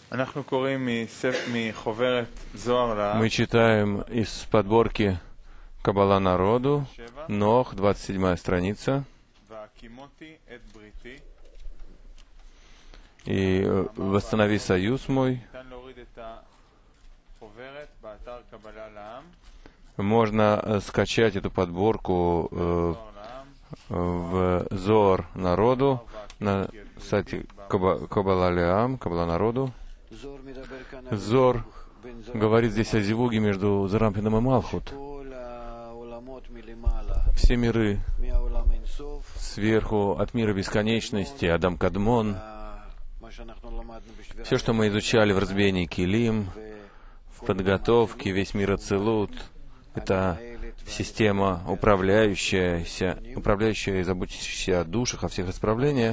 Мы читаем из подборки «Каббала народу», Ноах, 27 страница. И «Восстанови союз мой». Можно скачать эту подборку в Зоар народу, на сайте Каббала Леам, Каббала народу. Зор говорит здесь о зивуге между Зарампином и Малхут. Все миры сверху, от мира бесконечности, Адам Кадмон, все, что мы изучали в разбиении Килим, в подготовке, весь мир Ацилут, это система, управляющая и заботящаяся о душах, о всех исправлениях.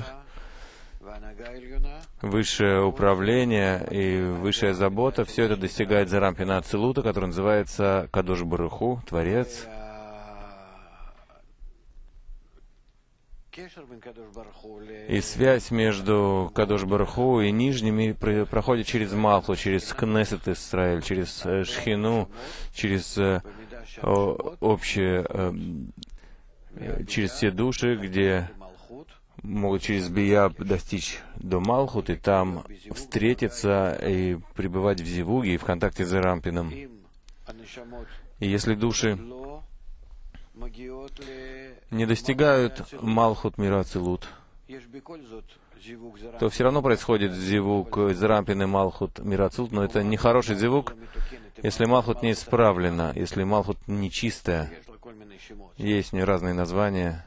Высшее управление и высшая забота, все это достигает Зарампина Ацилута, который называется Кадош Барух Ху, Творец. И связь между Кадош Барух Ху и нижними проходит через Малху, через Кнесет Исраэль, через Шхину, через через все души, где могут через Бия достичь до Малхут, и там встретиться и пребывать в зивуге и в контакте с Зарампином. И если души не достигают Малхут мира Ацилут, то все равно происходит зивуг Зарампин и Малхут мира Ацилут, но это не хороший зивуг, если Малхут не исправлена, если Малхут нечистая. Есть у нее разные названия.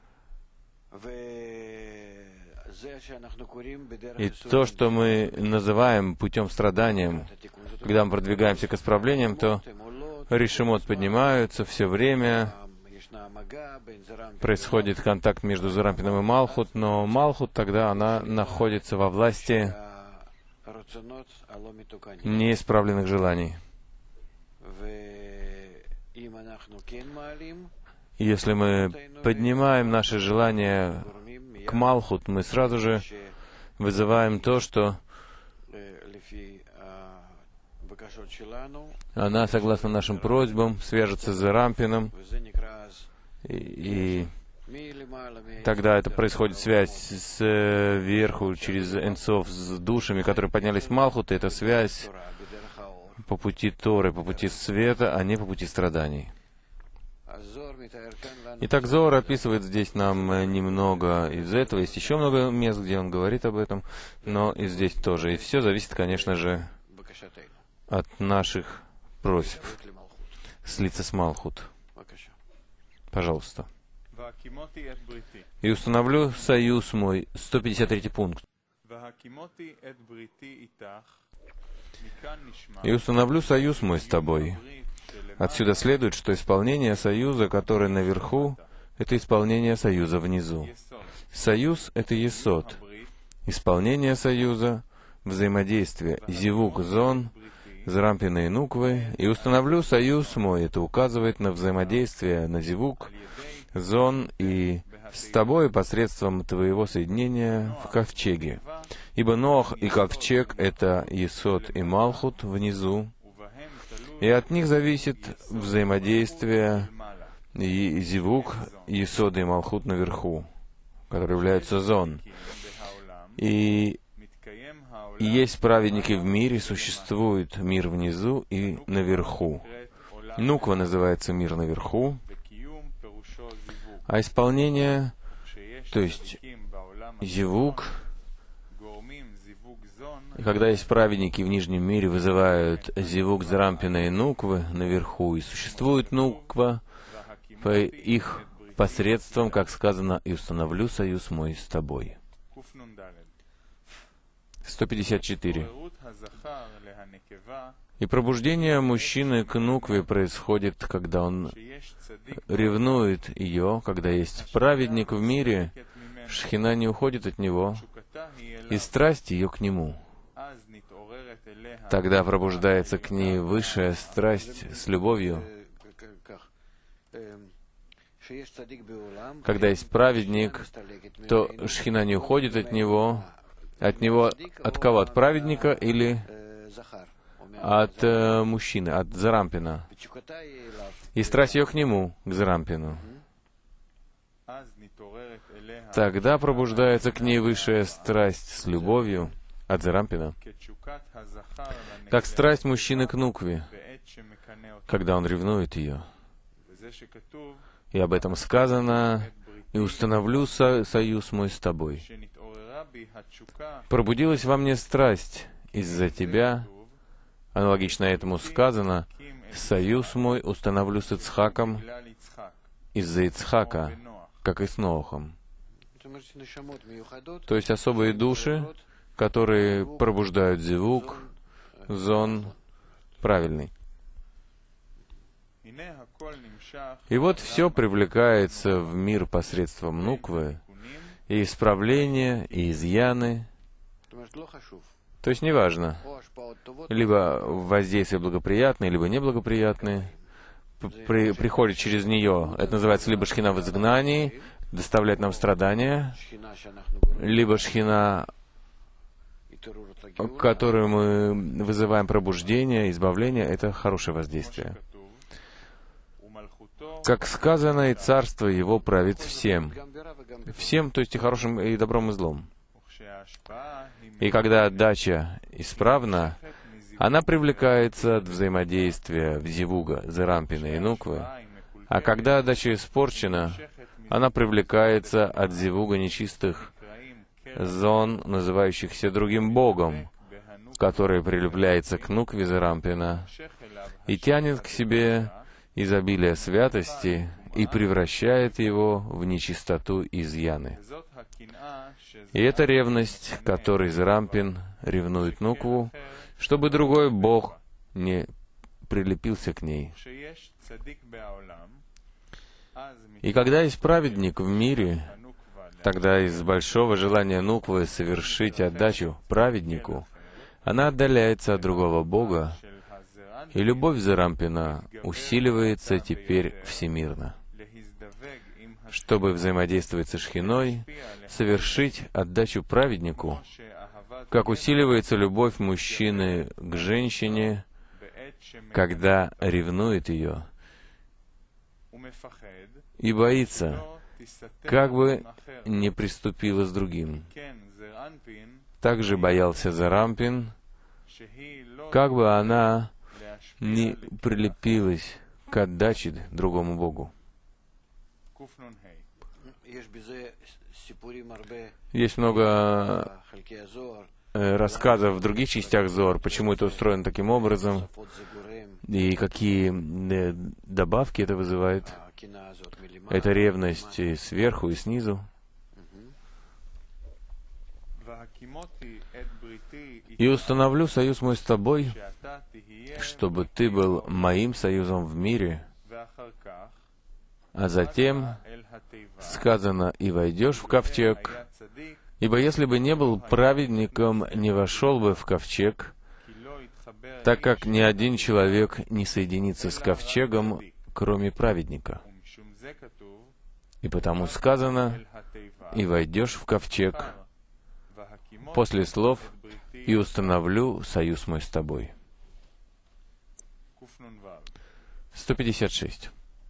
И то, что мы называем путем страданием, когда мы продвигаемся к исправлениям, то решимот поднимаются все время, происходит контакт между Зарампином и Малхут, но Малхут тогда она находится во власти неисправленных желаний. Если мы поднимаем наши желания к Малхут, мы сразу же вызываем то, что она, согласно нашим просьбам, свяжется с Зарампином, и тогда это происходит связь сверху, через Энсов, с душами, которые поднялись в Малхут, и это связь по пути Торы, по пути света, а не по пути страданий. Итак, Зоар описывает здесь нам немного из этого. Есть еще много мест, где он говорит об этом, но и здесь тоже. И все зависит, конечно же, от наших просьб слиться с Малхут. Пожалуйста. «И установлю союз мой». 153 пункт. «И установлю союз мой с тобой». Отсюда следует, что исполнение союза, который наверху, это исполнение союза внизу. Союз — это есод. Исполнение союза — взаимодействие. Зивук зон, Зарампина и Нуквы. «И установлю союз мой». Это указывает на взаимодействие, на зивук зон и с тобой посредством твоего соединения в ковчеге. Ибо Ноах и ковчег — это есод и Малхут внизу, и от них зависит взаимодействие и зивук, есод и Малхут наверху, которые являются зон. И есть праведники в мире, существует мир внизу и наверху. Нуква называется мир наверху, а исполнение, то есть зивук, когда есть праведники в нижнем мире, вызывают зивук Зарампина и Нуквы наверху, и существует Нуква по их посредством, как сказано, «И установлю союз мой с тобой». 154. «И пробуждение мужчины к Нукве происходит, когда он ревнует ее, когда есть праведник в мире, Шхина не уходит от него, и страсть ее к нему. Тогда пробуждается к ней высшая страсть с любовью. Когда есть праведник, то Шхина не уходит от него, От него, от кого? От праведника или от мужчины, от Зарампина? И страсть ее к нему, к Зарампину. Тогда пробуждается к ней высшая страсть с любовью от Зарампина, как страсть мужчины к нукве, когда он ревнует ее. И об этом сказано: «И установлю союз мой с тобой». Пробудилась во мне страсть из-за тебя, аналогично этому сказано: «Союз мой установлю с Ицхаком из-за Ицхака, как и с Ноахом». То есть особые души, которые пробуждают зевук, зон правильный. И вот все привлекается в мир посредством нуквы, и исправления, и изъяны. То есть неважно, либо воздействие благоприятное, либо неблагоприятное, приходит через нее. Это называется либо шхина в изгнании, доставляет нам страдания, либо шхина, которую мы вызываем пробуждение, избавление, это хорошее воздействие. Как сказано, и царство его правит всем. Всем, то есть и хорошим, и добром, и злом. И когда отдача исправна, она привлекается от взаимодействия Зевуга, Зарампина и Нуквы. А когда отдача испорчена, она привлекается от Зевуга нечистых зон, называющихся другим Богом, который прилепляется к Нукве Зарампина и тянет к себе изобилие святости и превращает его в нечистоту изъяны. И это ревность, которой Зарампин ревнует Нукву, чтобы другой Бог не прилепился к ней. И когда есть праведник в мире, тогда из большого желания Нуквы совершить отдачу праведнику, она отдаляется от другого Бога, и любовь Зарампина усиливается теперь всемирно. Чтобы взаимодействовать со Шхиной, совершить отдачу праведнику, как усиливается любовь мужчины к женщине, когда ревнует ее и боится, как бы не приступила с другим. Также боялся Зарампин, как бы она не прилепилась к отдаче другому Богу. Есть много рассказов в других частях Зоар, почему это устроено таким образом, и какие добавки это вызывает. Это ревность и сверху, и снизу. «И установлю союз мой с тобой, чтобы ты был моим союзом в мире». А затем сказано: «И войдешь в ковчег, ибо если бы не был праведником, не вошел бы в ковчег, так как ни один человек не соединится с ковчегом, кроме праведника. И потому сказано: и войдешь в ковчег», после слов «и установлю союз мой с тобой». 156.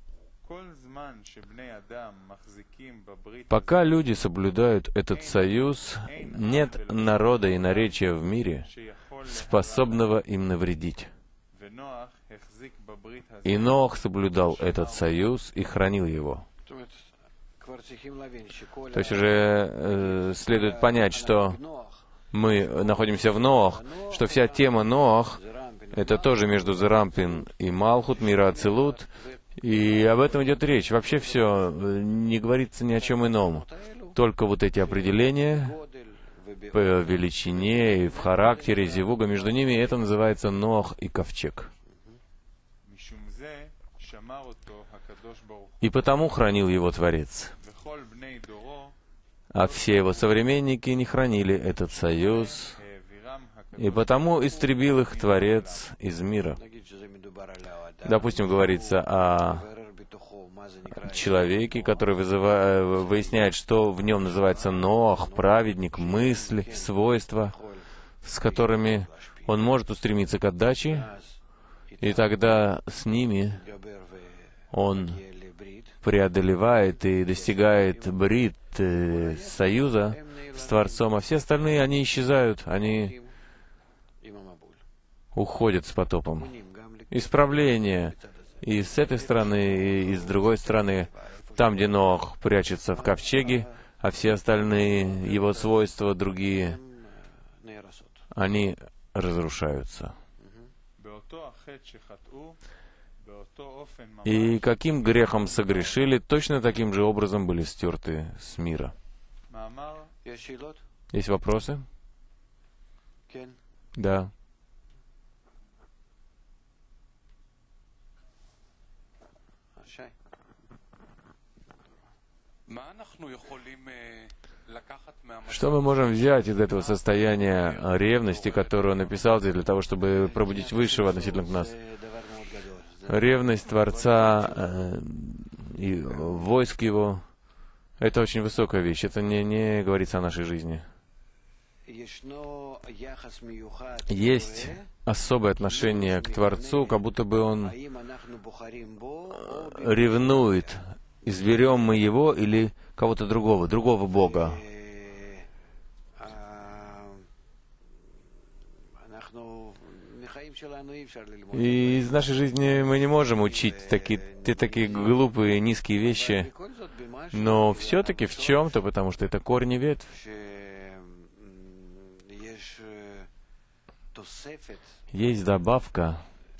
Пока люди соблюдают этот союз, нет народа и наречия в мире, способного им навредить. И Ноах соблюдал этот союз и хранил его. То есть уже следует понять, что мы находимся в Ноах, что вся тема Ноах — это тоже между Зарампин и Малхут, мира Ацилут, и об этом идет речь. Вообще все, не говорится ни о чем ином. Только вот эти определения по величине и в характере Зевуга между ними, это называется Ноах и ковчег. И потому хранил его Творец. А все его современники не хранили этот союз, и потому истребил их Творец из мира. Допустим, говорится о человеке, который выясняет, что в нем называется Ноах, праведник, мысли, свойства, с которыми он может устремиться к отдаче, и тогда с ними он преодолевает и достигает брит, союза с Творцом, а все остальные, они исчезают, они уходят с потопом. Исправление и с этой стороны, и с другой стороны, там, где Ноах прячется в ковчеге, а все остальные его свойства, другие, они разрушаются. И каким грехом согрешили, точно таким же образом были стерты с мира. Есть вопросы? Да. Что мы можем взять из этого состояния ревности, которое он написал здесь, для того, чтобы пробудить высшего относительно нас? Ревность Творца и войск Его — это очень высокая вещь. Это не говорится о нашей жизни. Есть особое отношение к Творцу, как будто бы Он ревнует. Изберем мы Его или кого-то другого Бога. И из нашей жизни мы не можем учить такие глупые, низкие вещи, но все-таки в чем-то, потому что это корень и ветвь. Есть добавка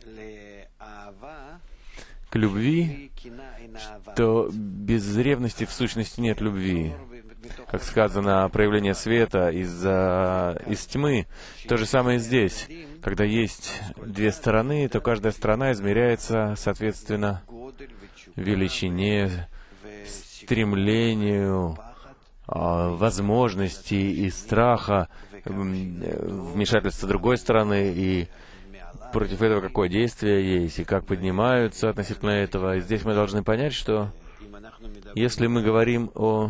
к любви, что без ревности в сущности нет любви. Как сказано, проявление света из тьмы. То же самое здесь. Когда есть две стороны, то каждая сторона измеряется, соответственно, величине, стремлению, возможности и страха, вмешательства другой стороны, и против этого какое действие есть, и как поднимаются относительно этого. И здесь мы должны понять, что если мы говорим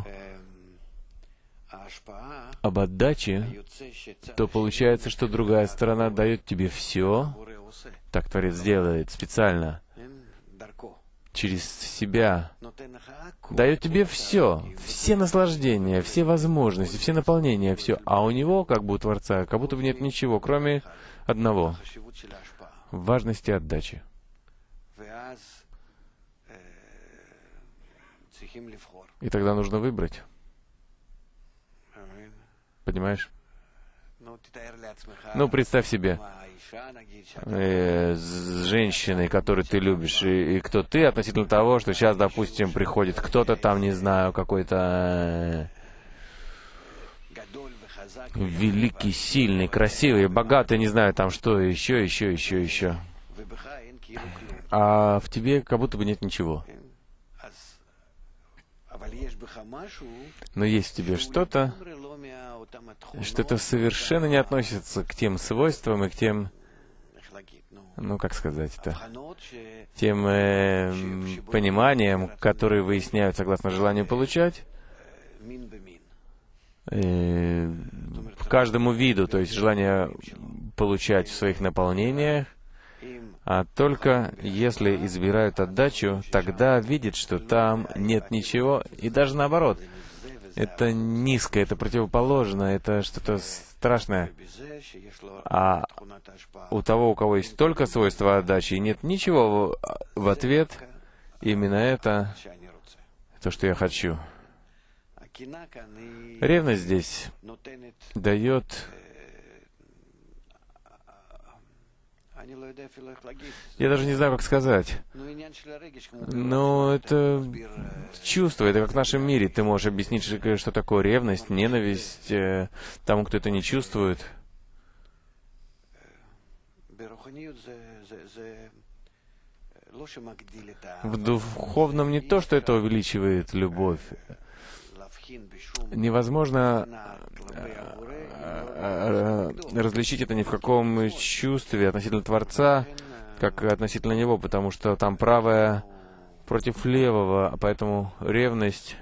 об отдаче, то получается, что другая сторона дает тебе все, так Творец делает специально, через себя, дает тебе все наслаждения, все возможности, все наполнения, все. А у него, как бы у Творца, как будто бы нет ничего, кроме одного — важности отдачи. И тогда нужно выбрать. Понимаешь? Ну, представь себе, с женщиной, которую ты любишь, и кто ты относительно того, что сейчас, допустим, приходит кто-то там, не знаю, какой-то великий, сильный, красивый, богатый, не знаю, там что, еще. А в тебе как будто бы нет ничего. Но есть в тебе что-то совершенно не относится к тем свойствам и к тем, ну, как сказать-то, тем пониманиям, которые выясняют согласно желанию получать, каждому виду, то есть желание получать в своих наполнениях, а только если избирают отдачу, тогда видят, что там нет ничего, и даже наоборот. Это низко, это противоположно, это что-то страшное. А у того, у кого есть только свойства отдачи, и нет ничего в ответ, именно это то, что я хочу. Ревность здесь дает... Я даже не знаю, как сказать. Но это чувство, это как в нашем мире. Ты можешь объяснить, что такое ревность, ненависть тому, кто это не чувствует. В духовном не то, что это увеличивает любовь. Невозможно различить это ни в каком чувстве относительно Творца, как относительно Него, потому что там правое против левого, поэтому ревность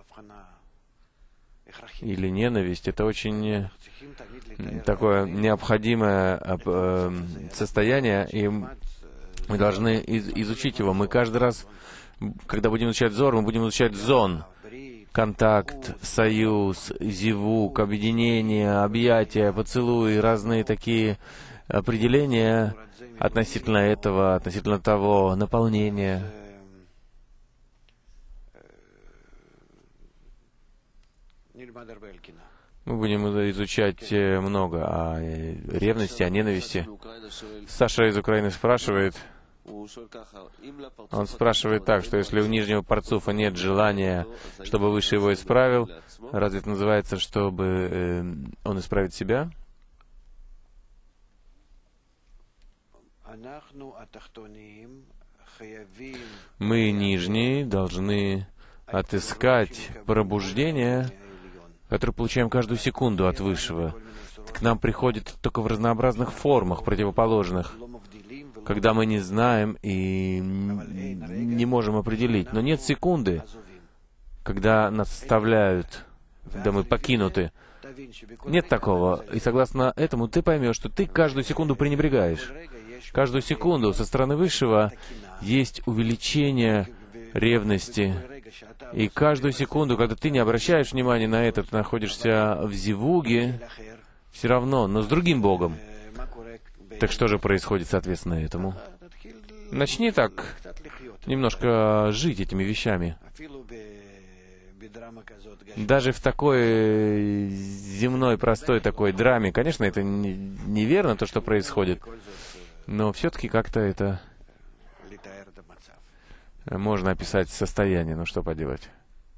или ненависть — это очень такое необходимое состояние, и мы должны изучить его. Мы каждый раз, когда будем изучать зор, мы будем изучать зон. Контакт, союз, зивук, объединение, объятия, поцелуи, разные такие определения относительно этого, относительно того, наполнения. Мы будем изучать много о ревности, о ненависти. Саша из Украины спрашивает, он спрашивает так, что если у нижнего парцуфа нет желания, чтобы выше его исправил, разве это называется, чтобы он исправит себя? Мы, нижние, должны отыскать пробуждение, которое получаем каждую секунду от Высшего. К нам приходит только в разнообразных формах, противоположных, когда мы не знаем и не можем определить. Но нет секунды, когда нас оставляют, когда мы покинуты. Нет такого. И согласно этому ты поймешь, что ты каждую секунду пренебрегаешь. Каждую секунду со стороны Высшего есть увеличение ревности. И каждую секунду, когда ты не обращаешь внимания на это, ты находишься в зивуге, все равно, но с другим Богом. Так что же происходит соответственно этому? Начни так немножко жить этими вещами. Даже в такой земной, простой такой драме, конечно, это неверно, то, что происходит, но все-таки как-то это можно описать состояние, ну что поделать.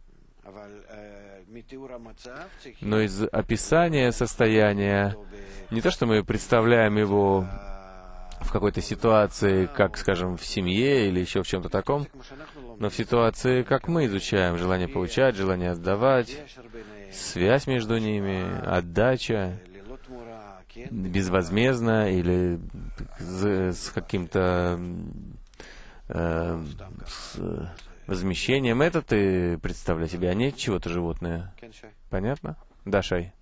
Но из описания состояния, не то, что мы представляем его в какой-то ситуации, как, скажем, в семье или еще в чем-то таком, но в ситуации, как мы изучаем, желание получать, желание отдавать, связь между ними, отдача, безвозмездно или с каким-то возмещением, это ты представляй себе, а не чего-то животное. Понятно? Да, Шай?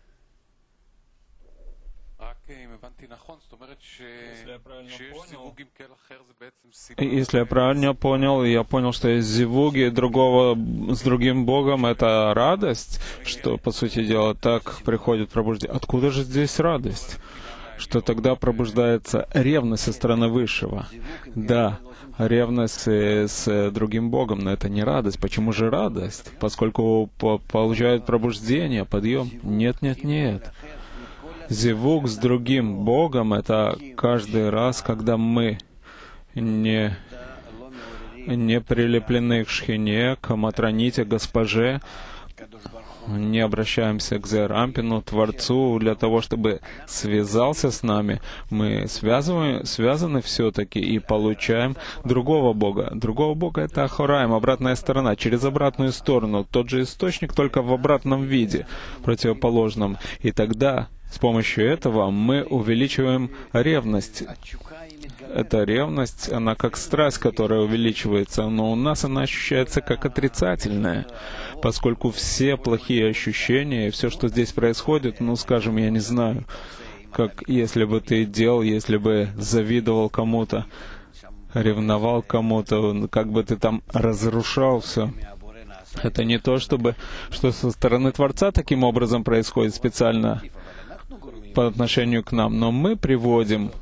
Если я правильно понял, я понял, что есть зивуги с другим Богом, это радость, что, по сути дела, так приходит пробуждение. Откуда же здесь радость? Что тогда пробуждается ревность со стороны Высшего. Да, ревность с другим Богом, но это не радость. Почему же радость? Поскольку получают пробуждение, подъем. Нет. Зивук с другим Богом — это каждый раз, когда мы не прилеплены к Шхине, к Матроните, Госпоже, не обращаемся к Зерампину, Творцу, для того, чтобы связался с нами. Мы связаны все-таки и получаем другого Бога. Другого Бога — это Ахораим, обратная сторона, через обратную сторону. Тот же источник, только в обратном виде, противоположном. И тогда с помощью этого мы увеличиваем ревность. Эта ревность, она как страсть, которая увеличивается, но у нас она ощущается как отрицательная, поскольку все плохие ощущения и все, что здесь происходит, ну, скажем, я не знаю, как если бы ты если бы завидовал кому-то, ревновал кому-то, как бы ты там разрушал все. Это не то, что со стороны Творца таким образом происходит специально по отношению к нам, но мы приводим,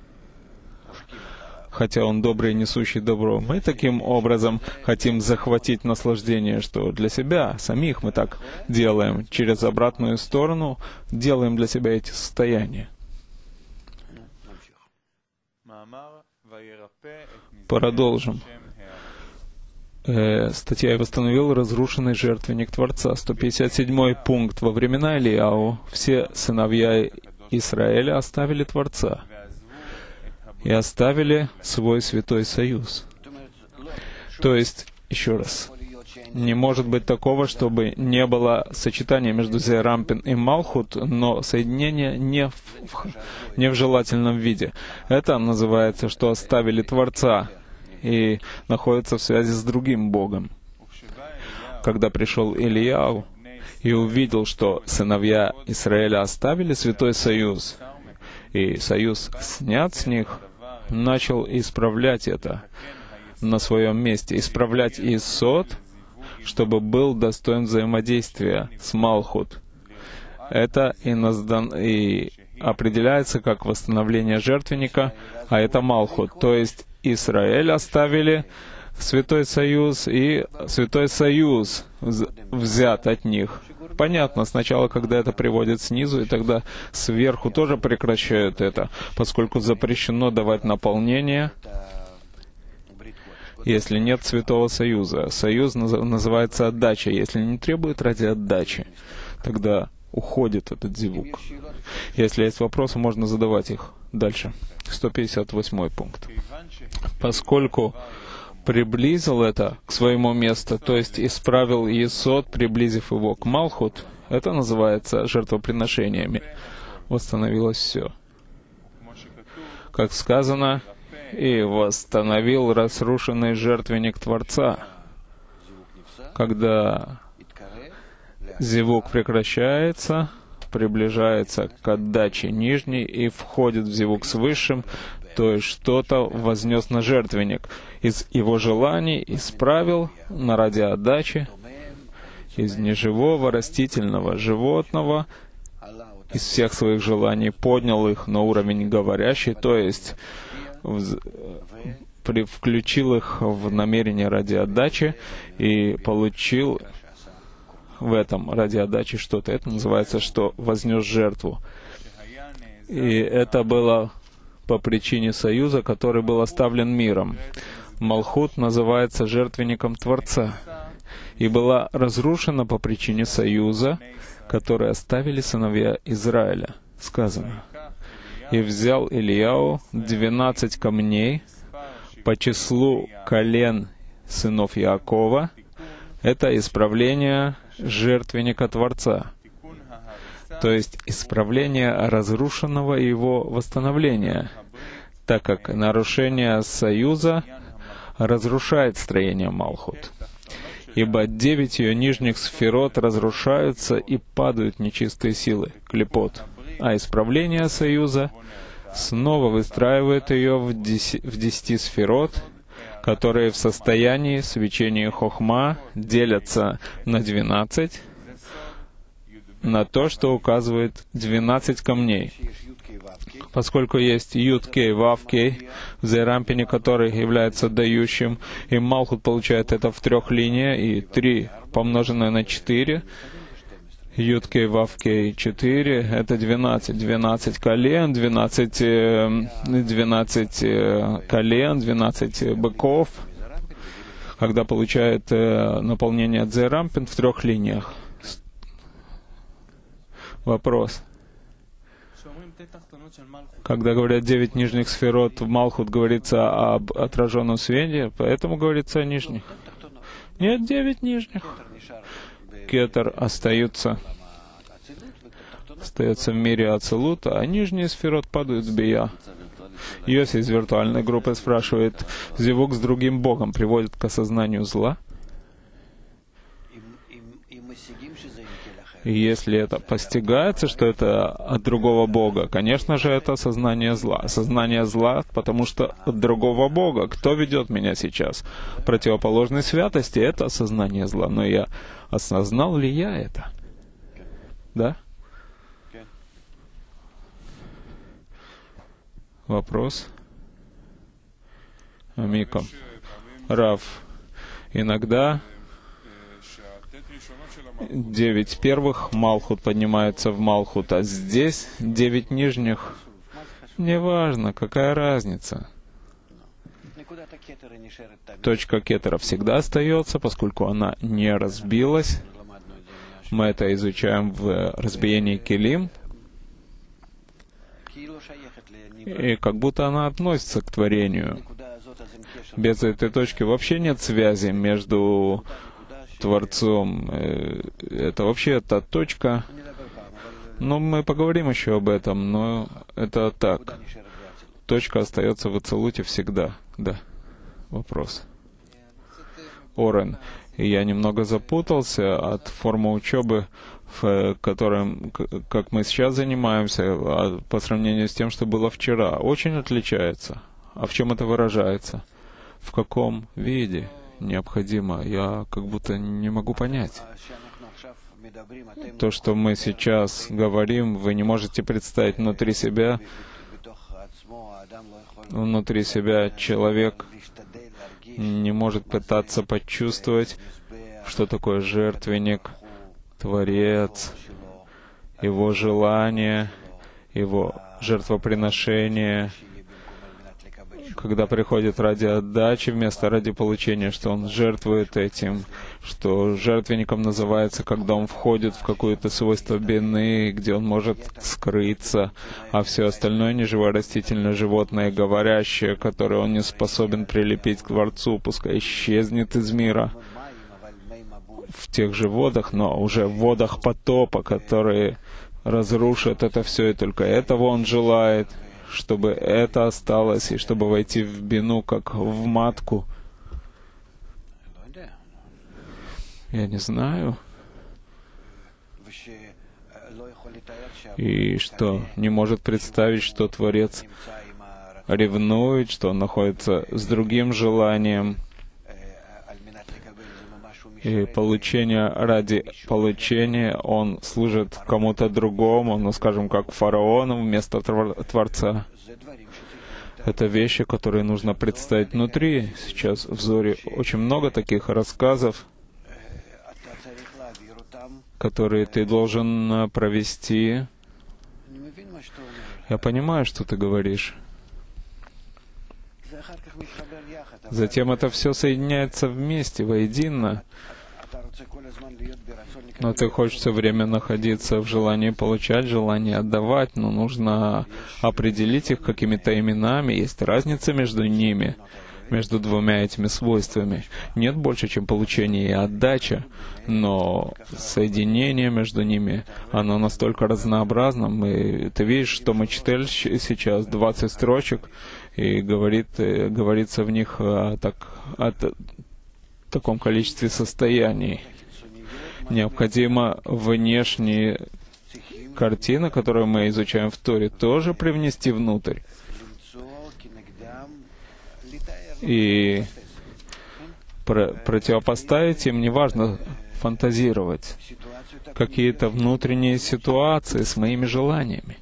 хотя Он добрый и несущий добро, мы таким образом хотим захватить наслаждение, что для себя самих мы так делаем, через обратную сторону делаем для себя эти состояния. Продолжим. Статья «Я восстановил разрушенный жертвенник Творца». 157 пункт. Во времена Илияу все сыновья Израиля оставили Творца и оставили свой святой союз. То есть, еще раз, не может быть такого, чтобы не было сочетания между Зерампин и Малхут, но соединение не в желательном виде. Это называется, что оставили Творца и находится в связи с другим Богом. Когда пришел Ильяу и увидел, что сыновья Израиля оставили Святой Союз, и Союз снят с них, начал исправлять это на своем месте, исправлять Иесод, чтобы был достоин взаимодействия с Малхут. Это и определяется как восстановление жертвенника, а это Малхут. То есть Израиль оставили Святой Союз, и Святой Союз взят от них. Понятно, сначала, когда это приводит снизу, и тогда сверху тоже прекращают это, поскольку запрещено давать наполнение, если нет Святого Союза. Союз называется отдача. Если не требует ради отдачи, тогда уходит этот зивук. Если есть вопросы, можно задавать их. Дальше. 158 пункт. Поскольку приблизил это к своему месту, то есть исправил Иесод, приблизив его к Малхут, это называется жертвоприношениями. Восстановилось все. Как сказано, и восстановил разрушенный жертвенник Творца. Когда зивук прекращается, приближается к отдаче нижней и входит в зивук с высшим, то есть что-то вознес на жертвенник. Из его желаний исправил на ради отдачи, из неживого растительного животного, из всех своих желаний поднял их на уровень говорящий, то есть включил их в намерение ради отдачи и получил в этом ради отдачи что-то. Это называется, что вознес жертву. И это было по причине союза, который был оставлен миром. Малхут называется жертвенником Творца и была разрушена по причине союза, который оставили сыновья Израиля. Сказано: «И взял Ильяу 12 камней по числу колен сынов Иакова». Это исправление жертвенника Творца, то есть исправление разрушенного и его восстановления, так как нарушение союза разрушает строение Малхут. Ибо 9 ее нижних сферот разрушаются и падают нечистые силы, клипот, а исправление союза снова выстраивает ее в 10 сферот, которые в состоянии свечения хохма делятся на 12, на то, что указывает 12 камней. Поскольку есть Юд-Кей, Вав-Кей, в Зейрампине, который является дающим, и Малхут получает это в 3 линиях, и 3 помноженное на 4, Юд-Кей, Вав-Кей, 4, это 12. 12 колен, 12 колен, 12 быков, когда получает наполнение Дзейрампин в 3 линиях. Вопрос. Когда говорят 9 нижних сферот, в Малхут говорится об отраженном свете, поэтому говорится о нижних. Нет 9 нижних. Кетер остается в мире Ацилута, а нижние сферот падают в Бия. Йоси из виртуальной группы спрашивает: зивук с другим Богом приводит к осознанию зла? И если это постигается, что это от другого Бога, конечно же, это осознание зла. Осознание зла, потому что от другого Бога. Кто ведет меня сейчас? Противоположной святости — это осознание зла. Но я осознал ли я это? Да? Вопрос? Амика. Рав. Иногда 9 первых Малхут поднимается в Малхут, а здесь 9 нижних. Неважно, какая разница. Точка кетера всегда остается, поскольку она не разбилась. Мы это изучаем в разбиении Келим. И как будто она относится к творению. Без этой точки вообще нет связи между Творцом. Это вообще та точка. Но мы поговорим еще об этом, но это так. Точка остается в Ацилуте всегда. Да. вопрос. Орен, я немного запутался от формы учебы, в которой, как мы сейчас занимаемся, по сравнению с тем, что было вчера. Очень отличается. А в чем это выражается? В каком виде необходимо? Я как будто не могу понять. То, что мы сейчас говорим, вы не можете представить внутри себя. Внутри себя человек не может пытаться почувствовать, что такое жертвенник, Творец, его желание, его жертвоприношение, когда приходит ради отдачи вместо ради получения, что он жертвует этим, что жертвенником называется, когда он входит в какое-то свойство бины, где он может скрыться, а все остальное неживое растительное животное, говорящее, которое он не способен прилепить к Творцу, пускай исчезнет из мира в тех же водах, но уже в водах потопа, которые разрушат это все, и только этого он желает, чтобы это осталось, и чтобы войти в бину, как в матку. Я не знаю. И что не может представить, что Творец ревнует, что он находится с другим желанием, и получение ради получения он служит кому-то другому, ну, скажем, как фараону вместо Творца. Это вещи, которые нужно представить внутри. Сейчас в Зоре очень много таких рассказов, которые ты должен провести. Я понимаю, что ты говоришь. Затем это все соединяется вместе, воедино. Но ты хочешь все время находиться в желании получать, желании отдавать, но нужно определить их какими-то именами. Есть разница между ними, между двумя этими свойствами. Нет больше, чем получение и отдача, но соединение между ними, оно настолько разнообразно. Ты видишь, что мы читали сейчас 20 строчек, и говорится в них о таком количестве состояний. Необходимо внешние картины, которые мы изучаем в Торе, тоже привнести внутрь. И противопоставить им, неважно, фантазировать какие-то внутренние ситуации с моими желаниями.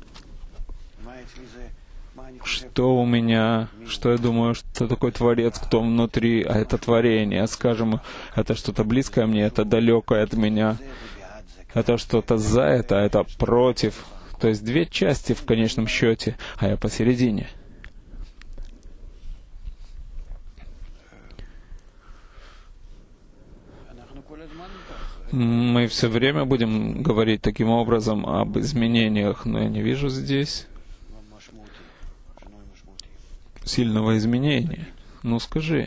Что у меня, что я думаю, что такое Творец, кто внутри, а это творение, скажем, это что-то близкое мне, это далекое от меня, это что-то за это, а это против. То есть две части в конечном счете, а я посередине. Мы все время будем говорить таким образом об изменениях, но я не вижу здесь сильного изменения. Ну скажи.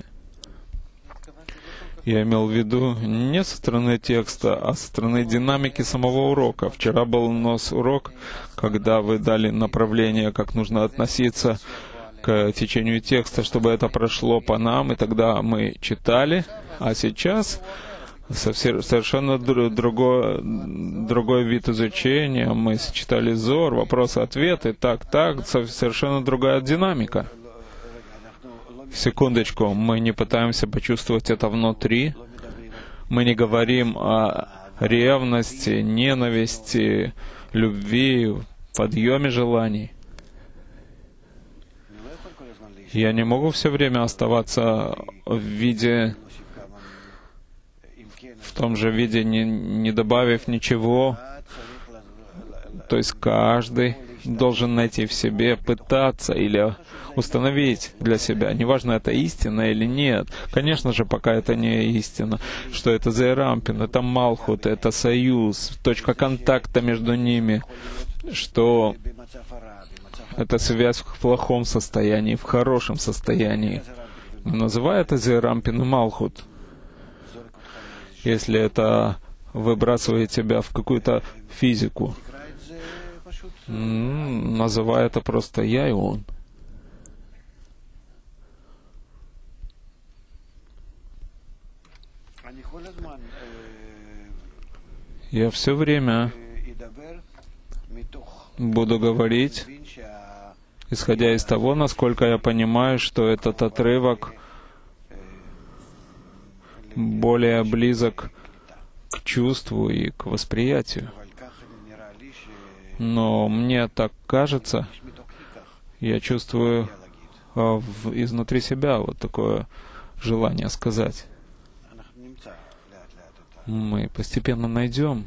Я имел в виду не со стороны текста, а со стороны динамики самого урока. Вчера был у нас урок, когда вы дали направление, как нужно относиться к течению текста, чтобы это прошло по нам, и тогда мы читали, а сейчас совершенно другой вид изучения. Мы читали Зор, вопросы-ответы, так, совершенно другая динамика. Секундочку, мы не пытаемся почувствовать это внутри. Мы не говорим о ревности, ненависти, любви, подъеме желаний. Я не могу все время оставаться в том же виде, не добавив ничего. То есть каждый должен найти в себе, пытаться или установить для себя. Неважно, это истина или нет. Конечно же, пока это не истина. Что это Зеэр Анпин, это Малхут, это союз, точка контакта между ними. Что это связь в плохом состоянии, в хорошем состоянии. Называй это Зеэр Анпин и Малхут. Если это выбрасывает тебя в какую-то физику, называй это просто «я» и «он». Я все время буду говорить, исходя из того, насколько я понимаю, что этот отрывок более близок к чувству и к восприятию. Но мне так кажется, я чувствую изнутри себя вот такое желание сказать. Мы постепенно найдем.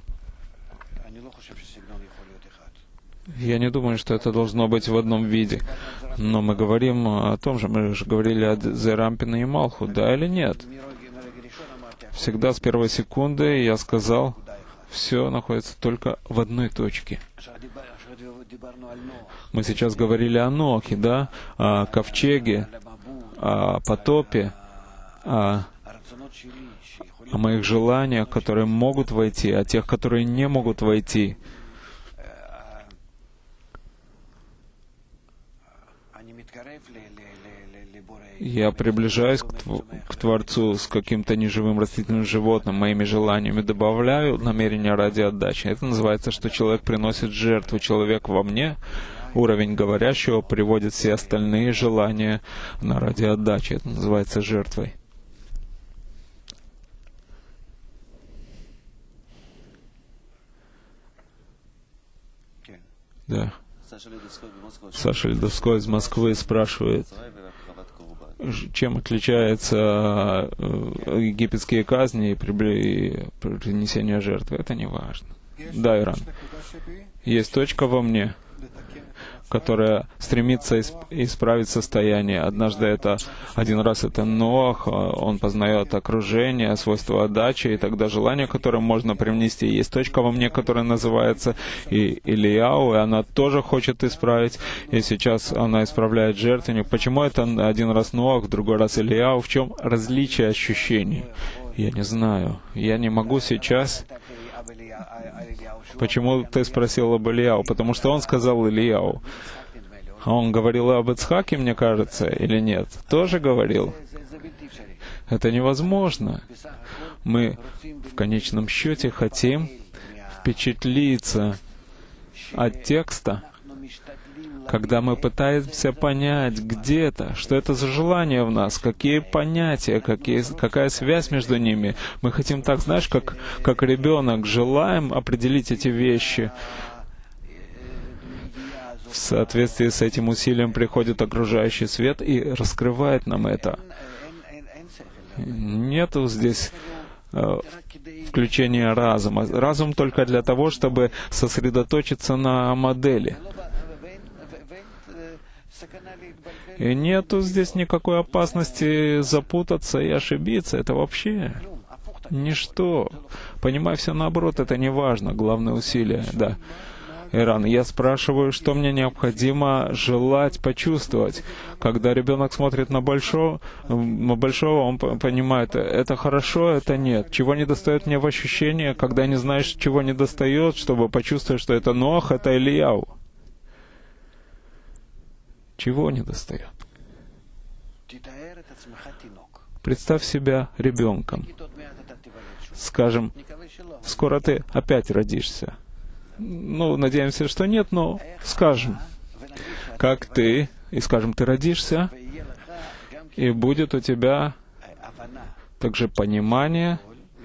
Я не думаю, что это должно быть в одном виде. Но мы говорим о том же, мы же говорили о Зеэр Анпин и Малхут, да или нет? Всегда с первой секунды я сказал, все находится только в одной точке. Мы сейчас говорили о Нохе, да? О ковчеге, о потопе, о моих желаниях, которые могут войти, о тех, которые не могут войти. Я приближаюсь к Творцу с каким-то неживым растительным животным, моими желаниями, добавляю намерение ради отдачи. Это называется, что человек приносит жертву. Человек во мне, уровень говорящего, приводит все остальные желания на ради отдачи. Это называется жертвой. Да. Саша Ледовской из Москвы спрашивает, чем отличаются египетские казни и принесение жертвы. Это не важно. Да, Иран. Есть точка во мне, которая стремится исправить состояние. Один раз это Ноах, он познает окружение, свойства отдачи, и тогда желание, которое можно привнести. Есть точка во мне, которая называется Ильяу, и она тоже хочет исправить, и сейчас она исправляет жертвенник. Почему это один раз Ноах, другой раз Ильяу? В чем различие ощущений? Я не знаю. Я не могу сейчас... Почему ты спросил об Ильяу? Потому что он сказал Ильяу. А он говорил об Ицхаке, мне кажется, или нет? Тоже говорил? Это невозможно. Мы в конечном счете хотим впечатлиться от текста, когда мы пытаемся понять где-то, что это за желание в нас, какие понятия, какая связь между ними. Мы хотим так, знаешь, как ребенок, желаем определить эти вещи. В соответствии с этим усилием приходит окружающий свет и раскрывает нам это. Нету здесь включения разума. Разум только для того, чтобы сосредоточиться на модели. И нету здесь никакой опасности запутаться и ошибиться. Это вообще ничто. Понимай, все наоборот, это не важно. Главное усилие, да. Иран, я спрашиваю, что мне необходимо желать, почувствовать. Когда ребенок смотрит на большого, он понимает, это хорошо, это нет. Чего не достает мне в ощущение, когда не знаешь, чего не достает, чтобы почувствовать, что это Ноах, это Ильяу. Чего не достает? Представь себя ребенком. Скажем, скоро ты опять родишься. Надеемся, что нет, но скажем, как ты, и скажем, ты родишься, и будет у тебя также понимание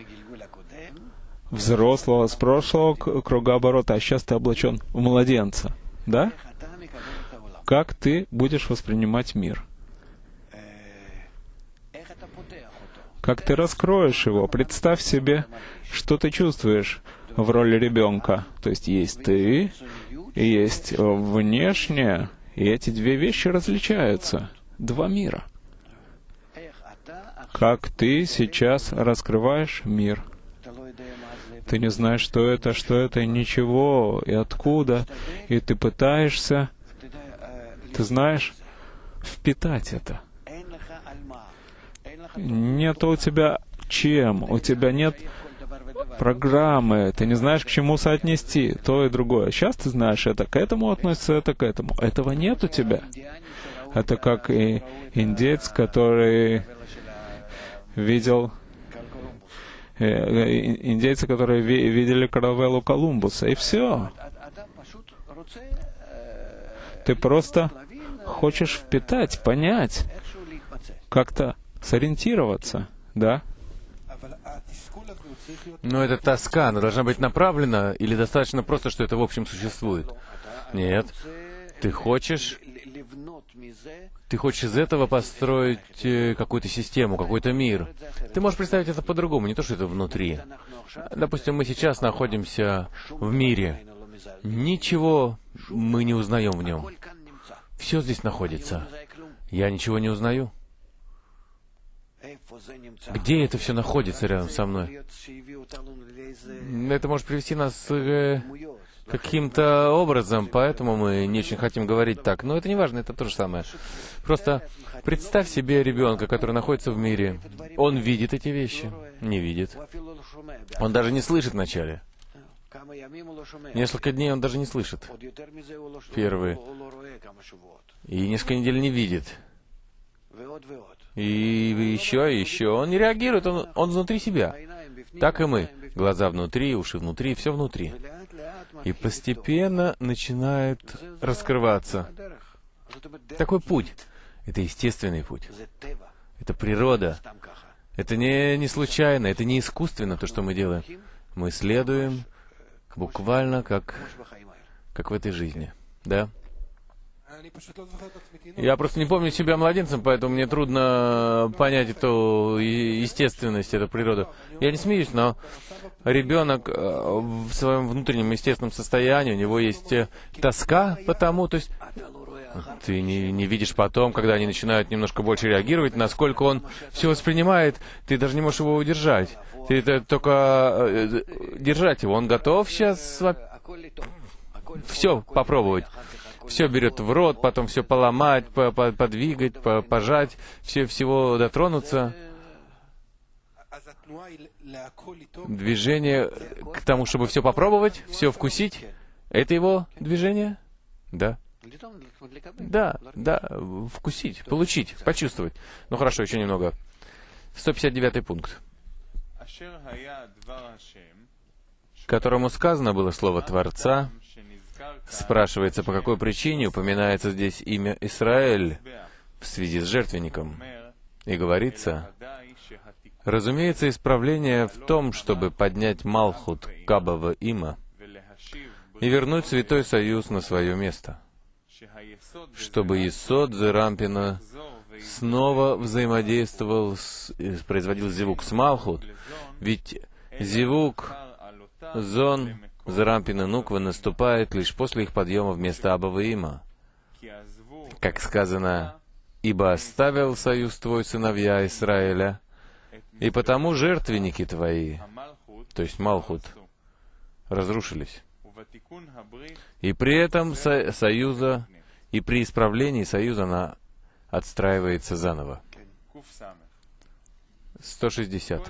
взрослого с прошлого кругооборота, а сейчас ты облачен в младенца, да? Как ты будешь воспринимать мир? Как ты раскроешь его? Представь себе, что ты чувствуешь в роли ребенка. То есть есть ты, и есть внешнее, и эти две вещи различаются. Два мира. Как ты сейчас раскрываешь мир? Ты не знаешь, что это, и ничего, и откуда, и ты пытаешься, ты знаешь, впитать это. Нет у тебя чем, у тебя нет программы, ты не знаешь, к чему соотнести то и другое. Сейчас ты знаешь, это к этому относится, это к этому. Этого нет у тебя. Это как и индеец, который видел индейцы, которые видели каравеллу Колумбуса, и все. Ты просто хочешь впитать, понять, как-то сориентироваться, да? Но эта тоска, она должна быть направлена, или достаточно просто, что это в общем существует? Нет. Ты хочешь из этого построить какую-то систему, какой-то мир. Ты можешь представить это по-другому, не то, что это внутри. Допустим, мы сейчас находимся в мире. Ничего мы не узнаем в нем. Все здесь находится. Я ничего не узнаю. Где это все находится рядом со мной? Это может привести нас каким-то образом, поэтому мы не очень хотим говорить так. Но это не важно, это то же самое. Просто представь себе ребенка, который находится в мире. Он видит эти вещи? Не видит. Он даже не слышит вначале. Несколько дней он даже не слышит. Первые. И несколько недель не видит. И еще, и еще. Он не реагирует, он внутри себя. Так и мы. Глаза внутри, уши внутри, все внутри. И постепенно начинает раскрываться. Такой путь. Это естественный путь. Это природа. Это не случайно, это не искусственно, то, что мы делаем. Мы следуем буквально как в этой жизни. Да? Я просто не помню себя младенцем, поэтому мне трудно понять эту естественность, эту природу. Я не смеюсь, но ребенок в своем внутреннем естественном состоянии, у него есть тоска потому, то есть ты не видишь потом, когда они начинают немножко больше реагировать, насколько он все воспринимает, ты даже не можешь его удержать. Ты только держать его, он готов сейчас все попробовать. Все берет в рот, потом все поломать, подвигать, пожать, всего дотронуться. Движение к тому, чтобы все попробовать, все вкусить, это его движение? Да. Да, вкусить, получить, почувствовать. Ну хорошо, еще немного. 159 пункт. Которому сказано было слово Творца. Спрашивается, по какой причине упоминается здесь имя Израиль в связи с жертвенником. И говорится, разумеется, исправление в том, чтобы поднять Малхут Кабава Има и вернуть Святой Союз на свое место, чтобы Есод Зерампина снова взаимодействовал, производил зевук с Малхут, ведь зевук, зон, Зерампина Нуква наступает лишь после их подъема вместо Абаваима. Как сказано, «Ибо оставил союз твой, сыновья Израиля, и потому жертвенники твои», то есть Малхут, разрушились. И при этом союза, и при исправлении союза она отстраивается заново. 160.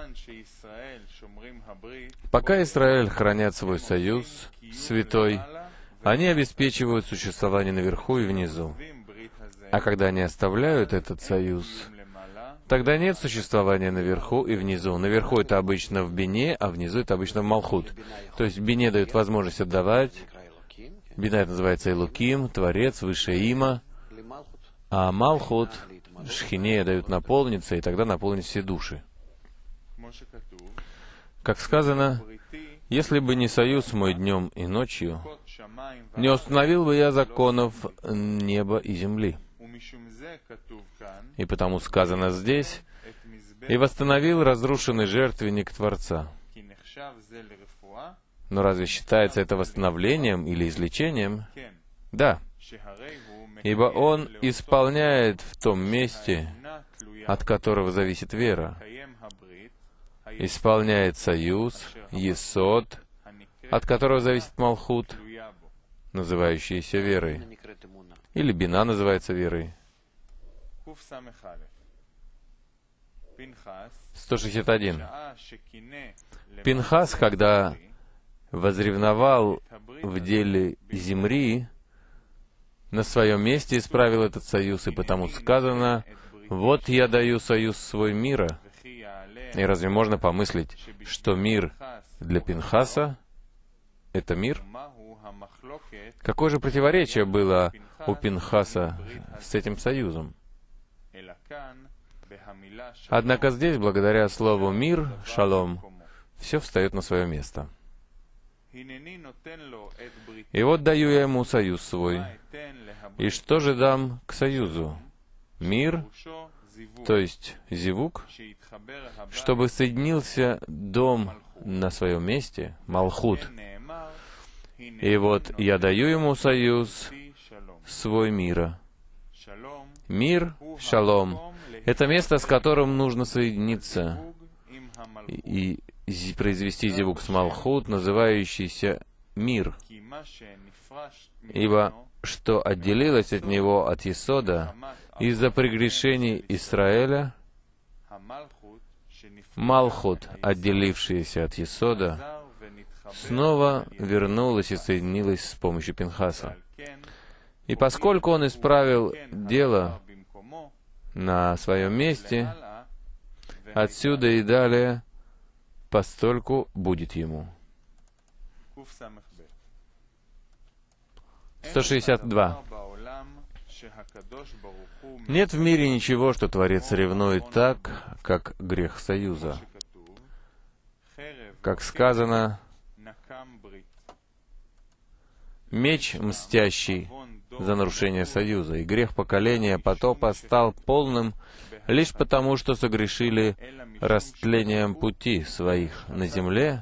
Пока Израиль хранят свой союз святой, они обеспечивают существование наверху и внизу. А когда они оставляют этот союз, тогда нет существования наверху и внизу. Наверху это обычно в бине, а внизу это обычно в малхут. То есть бине дает возможность отдавать. Бина это называется Элуким, Творец, Высшее Има. А малхут, Шхинея дают наполниться, и тогда наполнить все души. Как сказано, если бы не союз мой днем и ночью, не установил бы я законов неба и земли. И потому сказано здесь, и восстановил разрушенный жертвенник Творца. Но разве считается это восстановлением или излечением? Да. Ибо он исполняет в том месте, от которого зависит вера. Исполняет союз, есод, от которого зависит Малхут, называющийся верой. Или Бина называется верой. 161. Пинхас, когда возревновал в деле Зимри, на своем месте исправил этот союз, и потому сказано, «Вот я даю союз свой мира, И разве можно помыслить, что мир для Пинхаса — это мир? Какое же противоречие было у Пинхаса с этим союзом? Однако здесь, благодаря слову «мир», «шалом», все встает на свое место. И вот даю я ему союз свой. И что же дам к союзу? Мир, то есть зивук, чтобы соединился дом на своем месте, малхут. И вот я даю ему союз свой мира. Мир, шалом, это место, с которым нужно соединиться и произвести зивук с малхут, называющийся мир. Ибо что отделилось от него, от Есода, из-за прегрешений Израиля, малхут, отделившаяся от Есода, снова вернулась и соединилась с помощью Пинхаса. И поскольку он исправил дело на своем месте, отсюда и далее постольку будет ему. 162. Нет в мире ничего, что Творец ревнует так, как грех союза. Как сказано, меч мстящий за нарушение союза, и грех поколения потопа стал полным лишь потому, что согрешили растлением пути своих на земле,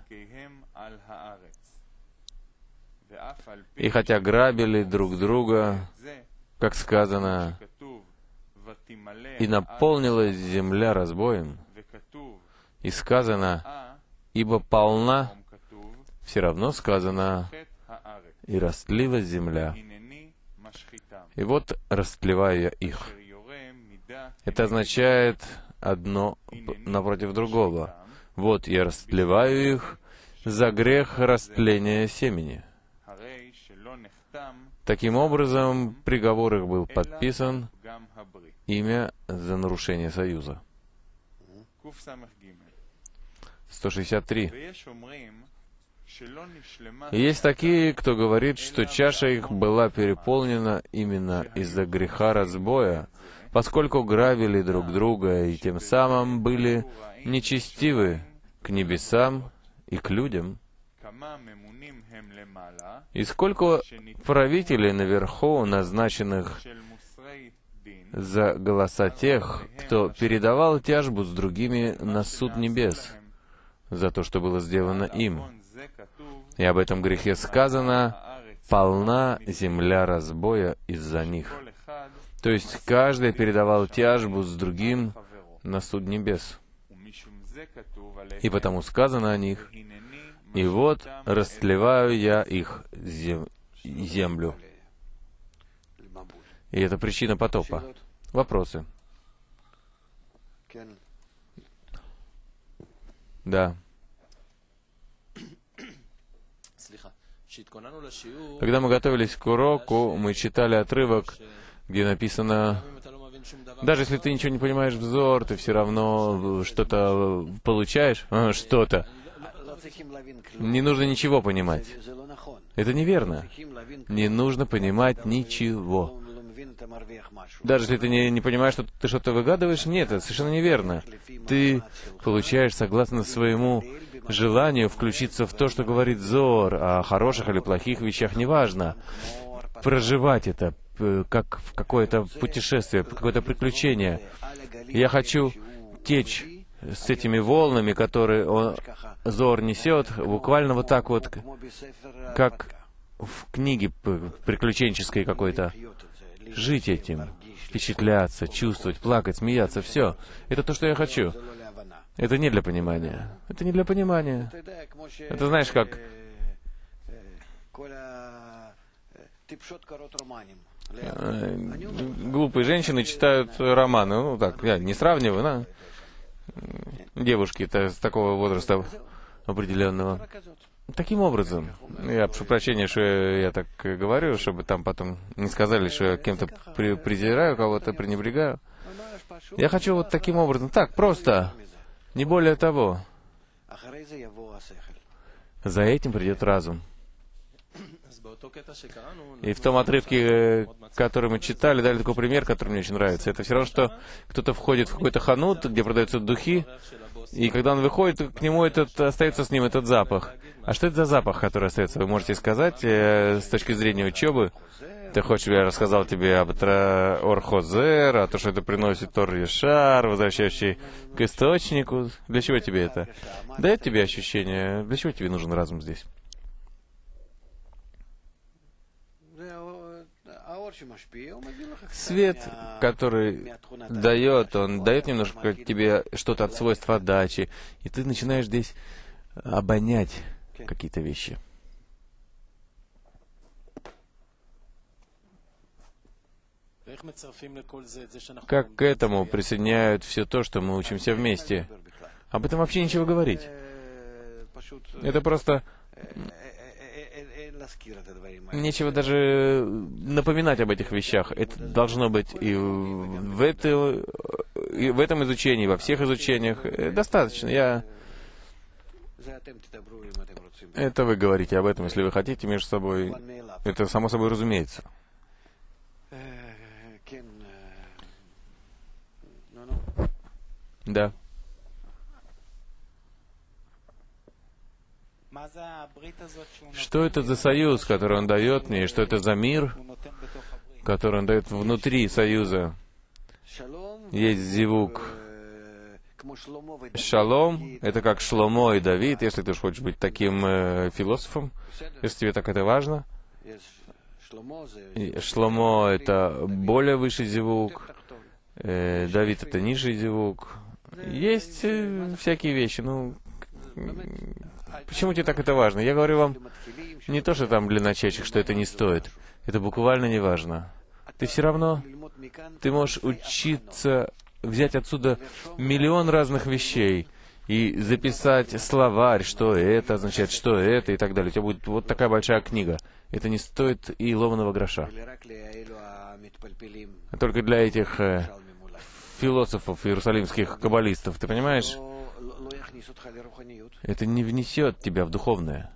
и хотя грабили друг друга, как сказано, и наполнилась земля разбоем, и сказано, ибо полна, все равно сказано, и растлилась земля. И вот растлеваю я их. Это означает одно напротив другого. Вот я растлеваю их за грех растления семени. Таким образом, приговор их был подписан, имя за нарушение союза. 163. И есть такие, кто говорит, что чаша их была переполнена именно из-за греха разбоя, поскольку грабили друг друга и тем самым были нечестивы к небесам и к людям. И сколько правителей наверху, назначенных за голоса тех, кто передавал тяжбу с другими на суд небес за то, что было сделано им. И об этом грехе сказано, полна земля разбоя из-за них. То есть каждый передавал тяжбу с другим на суд небес. И потому сказано о них, и вот растлеваю я их землю. И это причина потопа. Вопросы? Да. Когда мы готовились к уроку, мы читали отрывок, где написано, даже если ты ничего не понимаешь взор, ты все равно что-то получаешь, что-то. Не нужно ничего понимать. Это неверно. Не нужно понимать ничего. Даже если ты не понимаешь, что ты что-то выгадываешь, нет, это совершенно неверно. Ты получаешь, согласно своему желанию, включиться в то, что говорит Зоар, о хороших или плохих вещах, неважно. Проживать это, как в какое-то путешествие, какое-то приключение. Я хочу течь с этими волнами, которые Зоар несет, буквально вот так вот, как в книге приключенческой какой-то. Жить этим, впечатляться, чувствовать, плакать, смеяться, все. Это то, что я хочу. Это не для понимания. Это не для понимания. Это знаешь, как глупые женщины читают романы. Ну, так, я не сравниваю, да? Девушки-то с такого возраста определенного. Таким образом, я прошу прощения, что я так говорю, чтобы там потом не сказали, что я кем-то презираю, кого-то пренебрегаю. Я хочу вот таким образом, так, просто Не более того. За этим придет разум. И в том отрывке, который мы читали, дали такой пример, который мне очень нравится. Это все равно, что кто-то входит в какой-то ханут, где продаются духи, и когда он выходит, к нему остается с ним этот запах. А что это за запах, который остается? Вы можете сказать, с точки зрения учебы? Ты хочешь, я рассказал тебе об Орхозер, о том, что это приносит Ор-Ешар, возвращающий к источнику. Для чего тебе это? Дает тебе ощущение, для чего тебе нужен разум здесь? Свет, который дает, он дает немножко тебе что-то от свойств отдачи, и ты начинаешь здесь обонять какие-то вещи. Как к этому присоединяют все то, что мы учимся вместе? Об этом вообще нечего говорить. Это просто... Нечего даже напоминать об этих вещах. Это должно быть и в этом изучении, и во всех изучениях. Достаточно. Это вы говорите об этом, если вы хотите, между собой. Это само собой разумеется. Да. Что это за союз, который он дает мне, и что это за мир, который он дает внутри союза? Есть зивук. Шалом — это как Шломо и Давид, если ты уж хочешь быть таким философом, если тебе так это важно. И Шломо — это более высший зивук, Давид — это низший зивук. Есть всякие вещи, почему тебе так это важно? Я говорю вам не то, что там для начальщик, что это не стоит. Это буквально не важно. Ты все равно, ты можешь учиться, взять отсюда миллион разных вещей и записать словарь, что это означает, что это и так далее. У тебя будет вот такая большая книга. Это не стоит и ломаного гроша. А только для этих философов, иерусалимских каббалистов, ты понимаешь? Это не внесет тебя в духовное.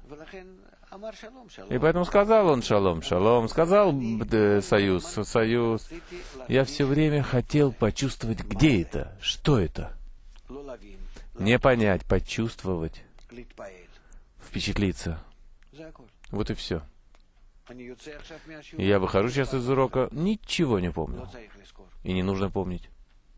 И поэтому сказал он шалом, шалом, сказал союз, союз. Я все время хотел почувствовать, где это, что это. Не понять, почувствовать, впечатлиться. Вот и все. Я выхожу сейчас из урока, ничего не помню. И не нужно помнить.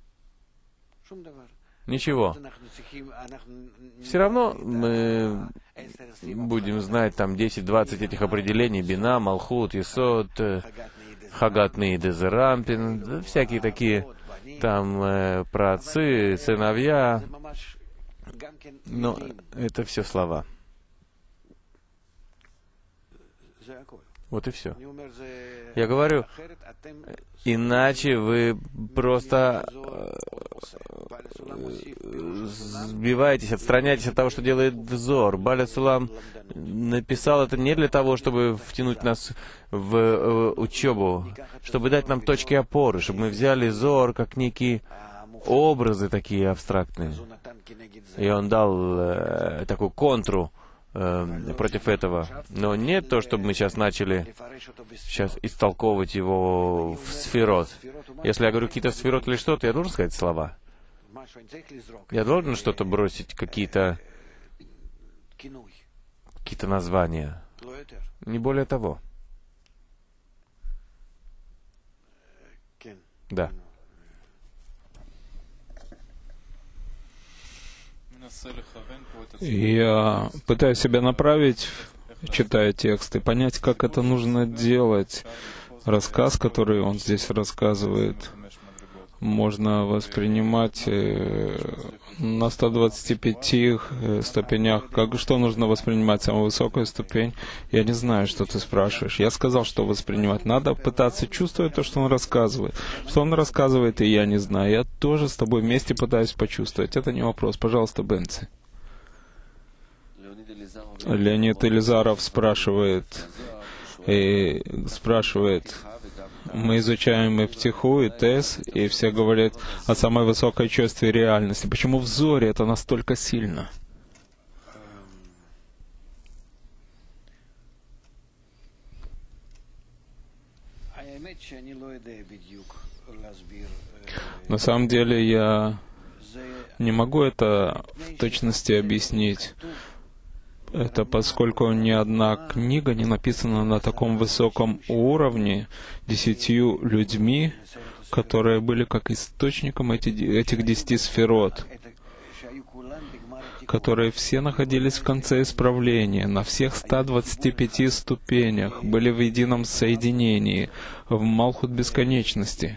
Ничего. Все равно мы будем знать там 10-20 этих определений: Бина, Малхут, Есод, Хагат Мейдез Рампин, всякие такие там праотцы, сыновья. Но это все слова. Вот и все. Я говорю, иначе вы просто сбиваетесь, отстраняетесь от того, что делает взор. Баля Сулам написал это не для того, чтобы втянуть нас в учебу, чтобы дать нам точки опоры, чтобы мы взяли зор как некие образы такие абстрактные. И он дал такую контру против этого. Но не то, чтобы мы сейчас начали истолковывать его в сферот. Если я говорю какие-то сферот или что-то, я должен сказать слова. Я должен что-то бросить, какие-то названия. Не более того. Да. Я пытаюсь себя направить, читая текст, и понять, как это нужно делать. Рассказ, который он здесь рассказывает, можно воспринимать на 125 ступенях. Что нужно воспринимать? Самую высокую ступень? Я не знаю, что ты спрашиваешь. Я сказал, что воспринимать. Надо пытаться чувствовать то, что он рассказывает. Что он рассказывает, и я не знаю. Я тоже с тобой вместе пытаюсь почувствовать. Это не вопрос. Пожалуйста, Бенци. Леонид Элизаров спрашивает, Мы изучаем и Птиху, и Тес, и все говорят о самой высокой чувстве реальности. Почему в Зоре это настолько сильно? На самом деле я не могу это в точности объяснить. Это поскольку ни одна книга не написана на таком высоком уровне 10 людьми, которые были как источником этих 10 сферот, которые все находились в конце исправления, на всех 125 ступенях, были в едином соединении, в Малхут бесконечности,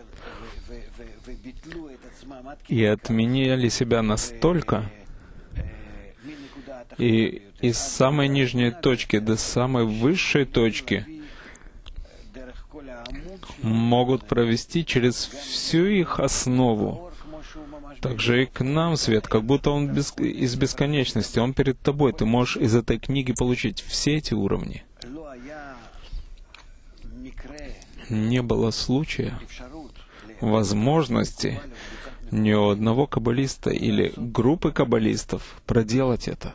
и отменили себя настолько, и из самой нижней точки до самой высшей точки могут провести через всю их основу. Также и к нам свет, как будто он из бесконечности, он перед тобой. Ты можешь из этой книги получить все эти уровни. Не было случая, возможности ни у одного каббалиста или группы каббалистов проделать это.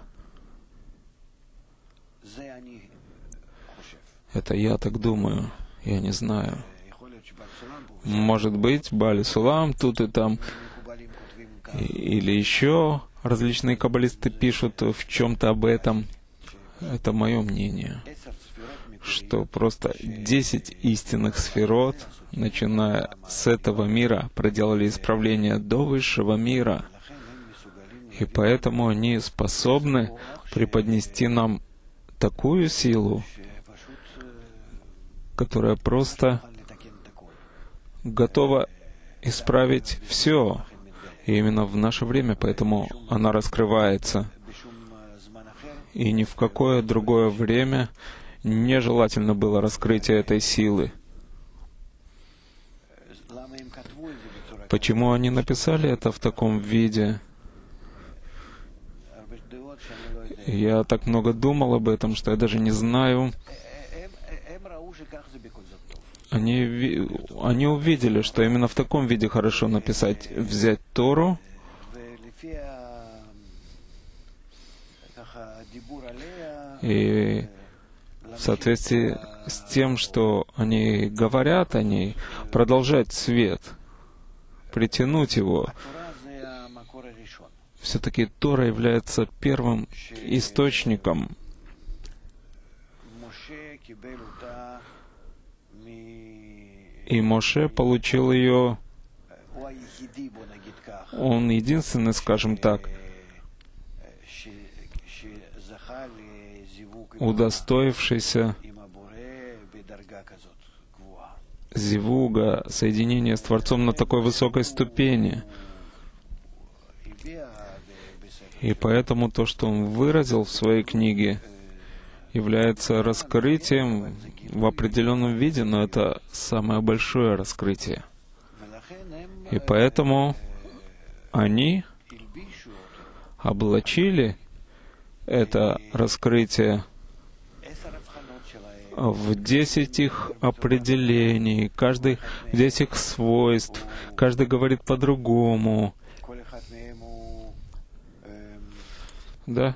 Это я так думаю, я не знаю. Может быть, Баали Сулам тут и там, или еще различные каббалисты пишут в чем-то об этом. Это мое мнение, что просто 10 истинных сферот, начиная с этого мира, проделали исправление до высшего мира. И поэтому они способны преподнести нам такую силу, которая просто готова исправить все. И именно в наше время, поэтому она раскрывается. И ни в какое другое время нежелательно было раскрытие этой силы. Почему они написали это в таком виде? Я так много думал об этом, что я даже не знаю. Они увидели, что именно в таком виде хорошо написать, взять Тору и в соответствии с тем, что они говорят о ней, продолжать свет, притянуть его. Все-таки Тора является первым источником. И Моше получил ее, он единственный, скажем так, удостоившийся зивуга, соединения с Творцом на такой высокой ступени. И поэтому то, что он выразил в своей книге, является раскрытием в определенном виде, но это самое большое раскрытие. И поэтому они облачили это раскрытие в 10 их определений, каждый в 10 их свойств, каждый говорит по-другому. Да?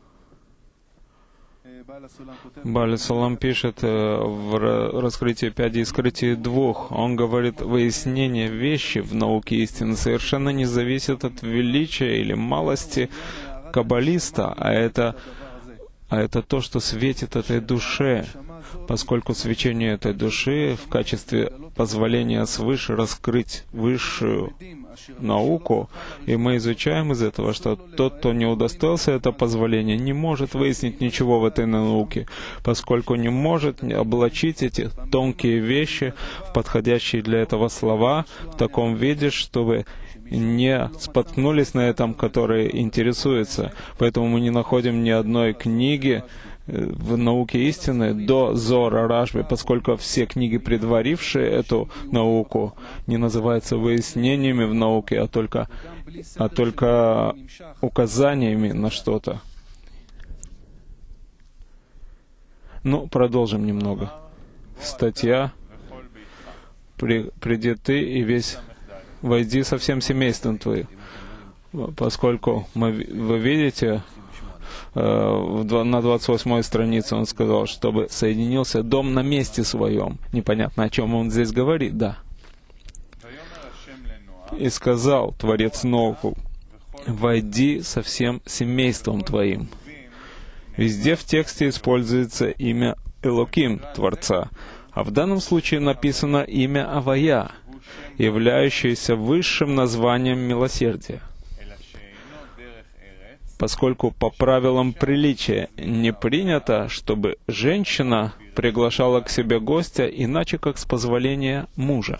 Баали Сулам пишет в раскрытии 5 и скрытии 2. Он говорит, выяснение вещи в науке истины совершенно не зависит от величия или малости каббалиста, а это то, что светит этой душе, поскольку свечение этой души в качестве позволения свыше раскрыть высшую науку, и мы изучаем из этого, что тот, кто не удостоился этого позволения, не может выяснить ничего в этой науке, поскольку не может облачить эти тонкие вещи в подходящие для этого слова в таком виде, чтобы не споткнулись на этом, которые интересуются. Поэтому мы не находим ни одной книги в науке истины до Зора Рашби, поскольку все книги, предварившие эту науку, не называются выяснениями в науке, а только указаниями на что-то. Ну, продолжим немного. Статья приди ты и весь войди со всем семейством твоим. Поскольку вы видите, на 28-й странице он сказал, чтобы соединился дом на месте своем. Непонятно, о чем он здесь говорит, да. И сказал Творец Ноху: «Войди со всем семейством твоим». Везде в тексте используется имя Элоким, Творца, а в данном случае написано имя Авая, являющееся высшим названием милосердия. Поскольку по правилам приличия не принято, чтобы женщина приглашала к себе гостя иначе, как с позволения мужа.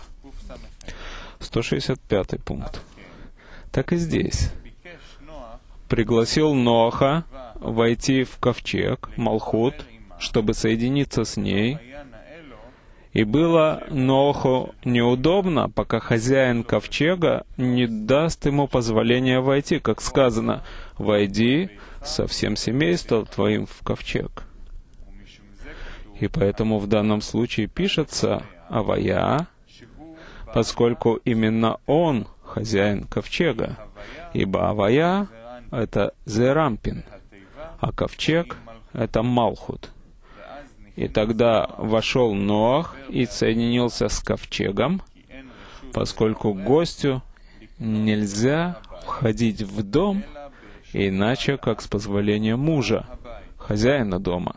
165 пункт. Так и здесь. Пригласил Ноаха войти в ковчег, Малхут, чтобы соединиться с ней. И было Ноаху неудобно, пока хозяин ковчега не даст ему позволения войти, как сказано: «Войди со всем семейством твоим в ковчег». И поэтому в данном случае пишется Авая, поскольку именно он хозяин ковчега, ибо Авая — это Зерампин, а ковчег — это Малхут. И тогда вошел Ноах и соединился с ковчегом, поскольку гостю нельзя входить в дом иначе, как с позволения мужа, хозяина дома.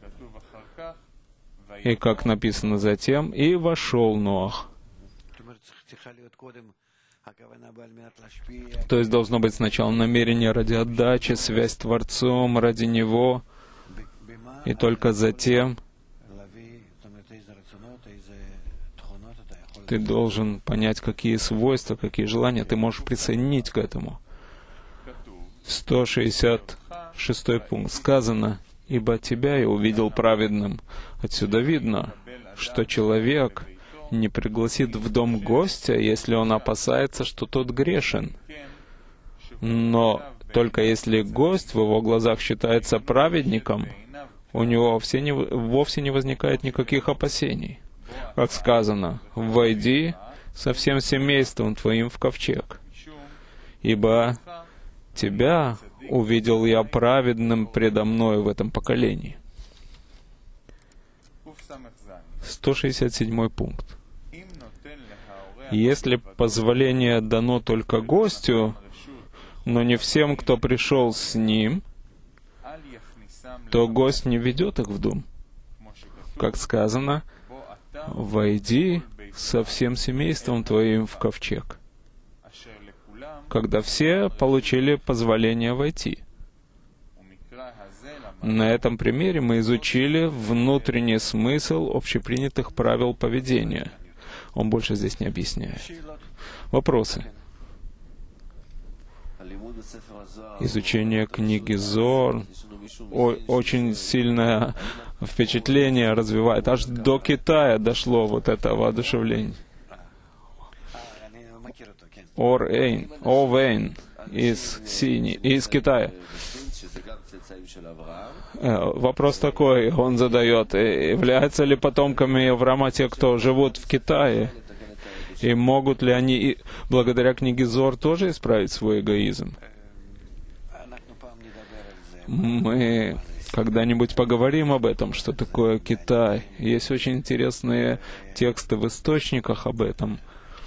И как написано затем, и вошел Ноах. То есть должно быть сначала намерение ради отдачи, связь с Творцом, ради Него, и только затем ты должен понять, какие свойства, какие желания ты можешь присоединить к этому. 166 пункт. Сказано: «Ибо тебя я увидел праведным». Отсюда видно, что человек не пригласит в дом гостя, если он опасается, что тот грешен. Но только если гость в его глазах считается праведником, у него вовсе не возникает никаких опасений. Как сказано: «Войди со всем семейством твоим в ковчег, ибо тебя увидел я праведным предо мною в этом поколении». 167 пункт. Если позволение дано только гостю, но не всем, кто пришел с ним, то гость не ведет их в дом. Как сказано: «Войди со всем семейством твоим в ковчег», когда все получили позволение войти. На этом примере мы изучили внутренний смысл общепринятых правил поведения. Он больше здесь не объясняет. Вопросы? Изучение книги Зоар очень сильное впечатление развивает. Аж до Китая дошло вот это воодушевление. Овейн из Китая. Вопрос такой, он задает: являются ли потомками Авраама те, кто живут в Китае? И могут ли они, благодаря книге Зоар, тоже исправить свой эгоизм? Мы когда-нибудь поговорим об этом, что такое Китай. Есть очень интересные тексты в источниках об этом.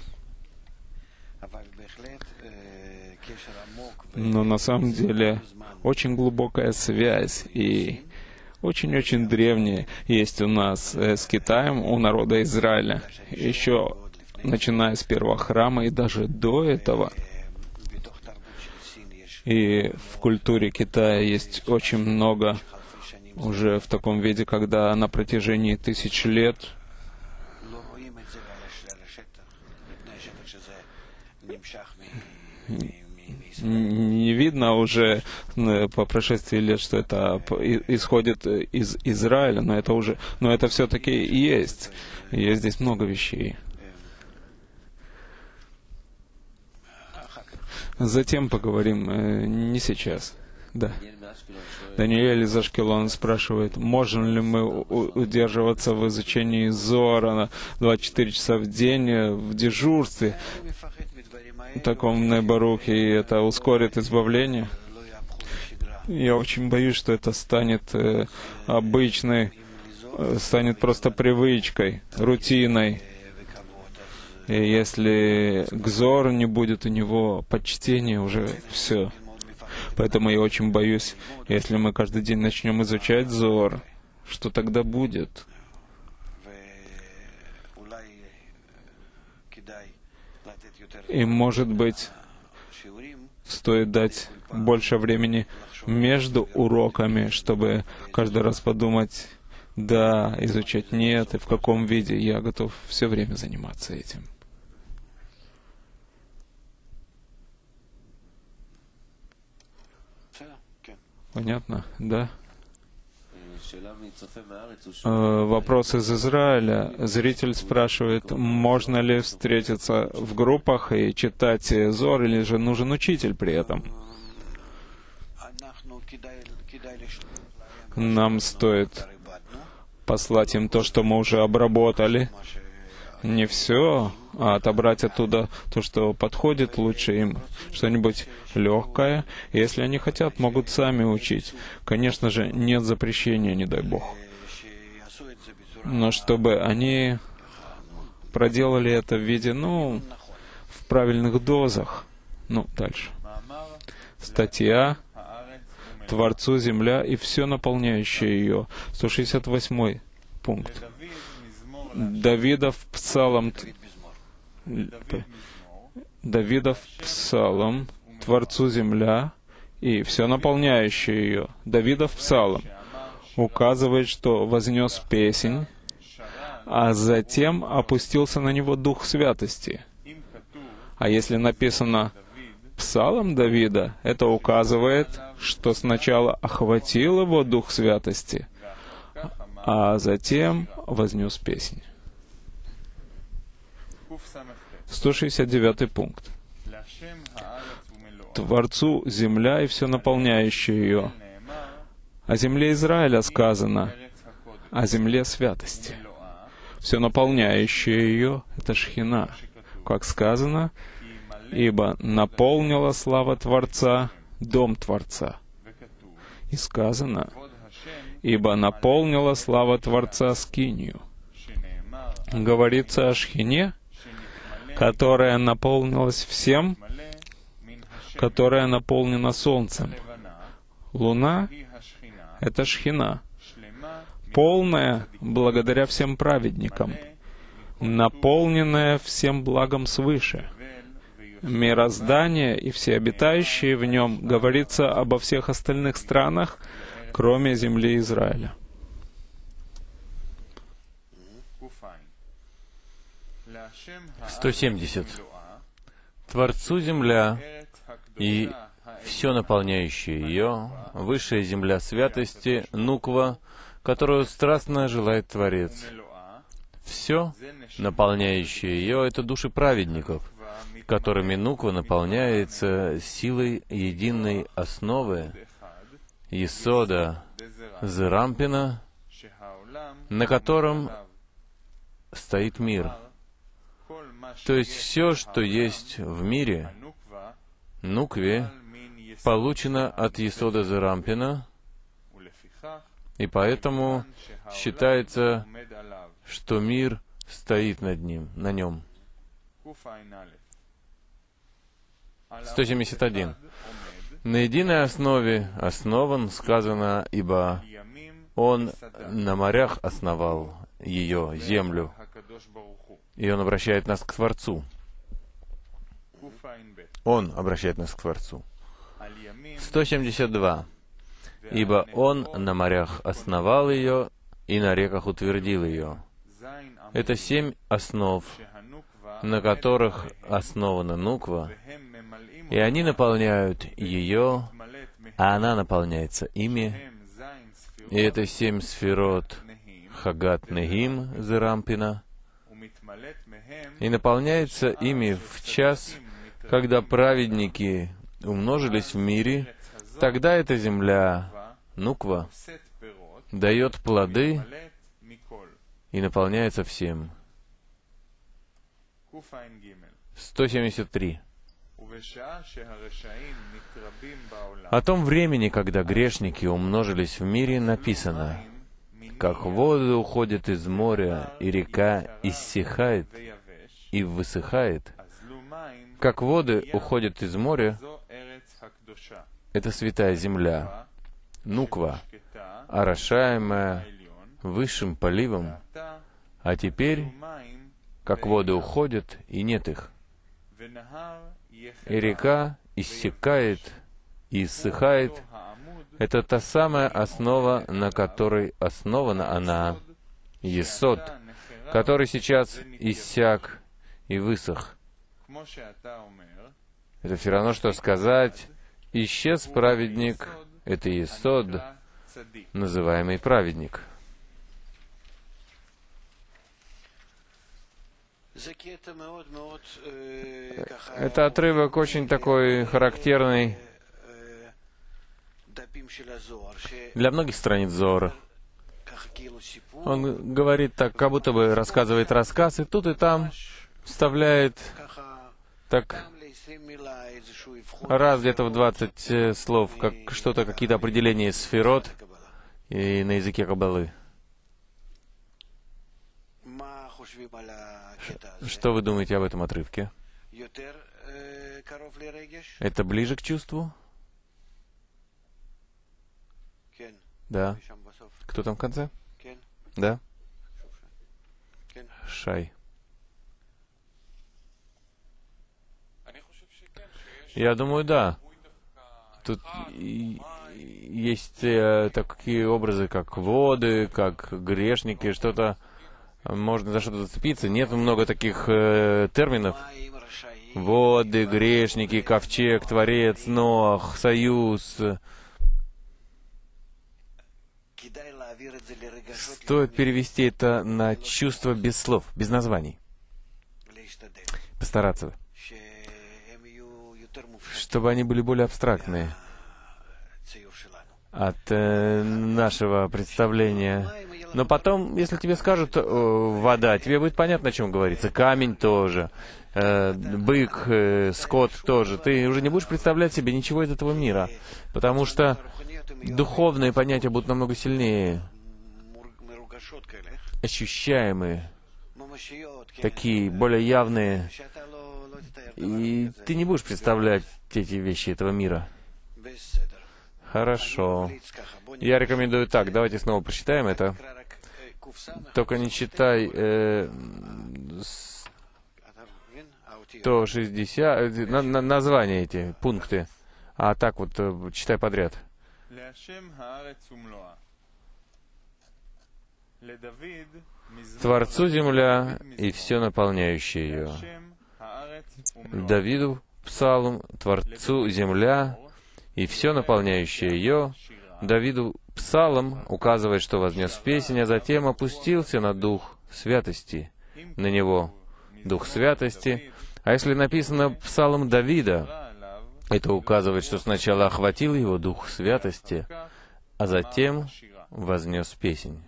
Но на самом деле очень глубокая связь и очень-очень древняя есть у нас с Китаем, у народа Израиля. Еще начиная с первого храма и даже до этого. И в культуре Китая есть очень много уже в таком виде, когда на протяжении 1000 лет не видно уже по прошествии лет, что это исходит из Израиля, но это все-таки есть. Есть здесь много вещей. Затем поговорим, не сейчас. Да. Даниэль из Ашкелона спрашивает, можем ли мы удерживаться в изучении Зоара на 24 часа в день в дежурстве, в таком Небарухе, и это ускорит избавление? Я очень боюсь, что это станет обычной, станет просто привычкой, рутиной. И если Гзор не будет у него почтения, уже все. Поэтому я очень боюсь, если мы каждый день начнем изучать Зор, что тогда будет? И, может быть, стоит дать больше времени между уроками, чтобы каждый раз подумать, да, изучать нет, и в каком виде. Я готов все время заниматься этим. Понятно? Да? Вопрос из Израиля. Зритель спрашивает, можно ли встретиться в группах и читать Зор, или же нужен учитель при этом? Нам стоит послать им то, что мы уже обработали. Не все, а отобрать оттуда то, что подходит лучше им, что-нибудь легкое. Если они хотят, могут сами учить. Конечно же, нет запрещения, не дай Бог. Но чтобы они проделали это в виде, в правильных дозах. Дальше. Статья «Творцу земля и все наполняющее ее». 168 пункт. Давидов псалом, Творцу земля и все наполняющее ее. Давидов псалом указывает, что вознес песнь, а затем опустился на него Дух Святости. А если написано псалом Давида, это указывает, что сначала охватил его Дух Святости, а затем вознес песнь. 169 пункт. Творцу земля и все наполняющее ее. О земле Израиля сказано, о земле святости. Все наполняющее ее — это Шхина. Как сказано, ибо наполнила слава Творца дом Творца. И сказано, ибо наполнила слава Творца скинию. Говорится о Шхине, которая наполнилась всем, которая наполнена солнцем. Луна — это Шхина, полная благодаря всем праведникам, наполненная всем благом свыше. Мироздание и все обитающие в нем говорится обо всех остальных странах, кроме земли Израиля. — 170. Творцу земля и все наполняющее ее, высшая земля святости, нуква, которую страстно желает Творец. Все наполняющее ее — это души праведников, которыми нуква наполняется силой единой основы, Есода Зерампина, на котором стоит мир. То есть все, что есть в мире, нукве, получено от Есода Зерампина, и поэтому считается, что мир стоит над ним, на нем. 171. На единой основе основан, сказано, ибо Он на морях основал ее, землю, и Он обращает нас к Творцу. Он обращает нас к Творцу. 172. Ибо Он на морях основал ее, и на реках утвердил ее. Это 7 основ, на которых основана нуква, и они наполняют ее, а она наполняется ими. И это 7 сферот Хагат Нехим Зерампина, и наполняется ими в час, когда праведники умножились в мире, тогда эта земля, нуква, дает плоды и наполняется всем. 173. О том времени, когда грешники умножились в мире, написано: «Как воды уходят из моря, и река иссихает и высыхает, как воды уходят из моря, это святая земля, нуква, орошаемая высшим поливом, а теперь, как воды уходят, и нет их. И река иссякает и иссыхает». Это та самая основа, на которой основана она, есод, который сейчас иссяк и высох. Это все равно, что сказать: исчез праведник, это есод, называемый праведник. Это отрывок очень такой характерный для многих страниц Зоара. Он говорит так, как будто бы рассказывает рассказ, и тут и там вставляет так раз где-то в 20 слов, как что-то, какие-то определения из сферот и на языке Каббалы. Что вы думаете об этом отрывке? Это ближе к чувству? Да. Кто там в конце? Да? Шай. Я думаю, да. Тут есть такие образы, как воды, как грешники, что-то, можно за что-то зацепиться. Нет много таких терминов. Воды, грешники, ковчег, Творец, Ноах, Союз. Стоит перевести это на чувства без слов, без названий. Постараться, чтобы они были более абстрактные от нашего представления. Но потом, если тебе скажут вода, тебе будет понятно, о чем говорится. Камень тоже, бык, скот тоже. Ты уже не будешь представлять себе ничего из этого мира, потому что духовные понятия будут намного сильнее, ощущаемые, такие более явные. И ты не будешь представлять эти вещи этого мира. Хорошо. Я рекомендую так. Давайте снова прочитаем это. Только не читай 160, названия эти, пункты. А так вот читай подряд. Творцу земля и все наполняющее ее. Давиду псалом, Творцу земля и все наполняющее ее. Давиду псалом указывает, что вознес песнь, а затем опустился на дух святости, на него дух святости. А если написано псалом Давида, это указывает, что сначала охватил его дух святости, а затем вознес песнь.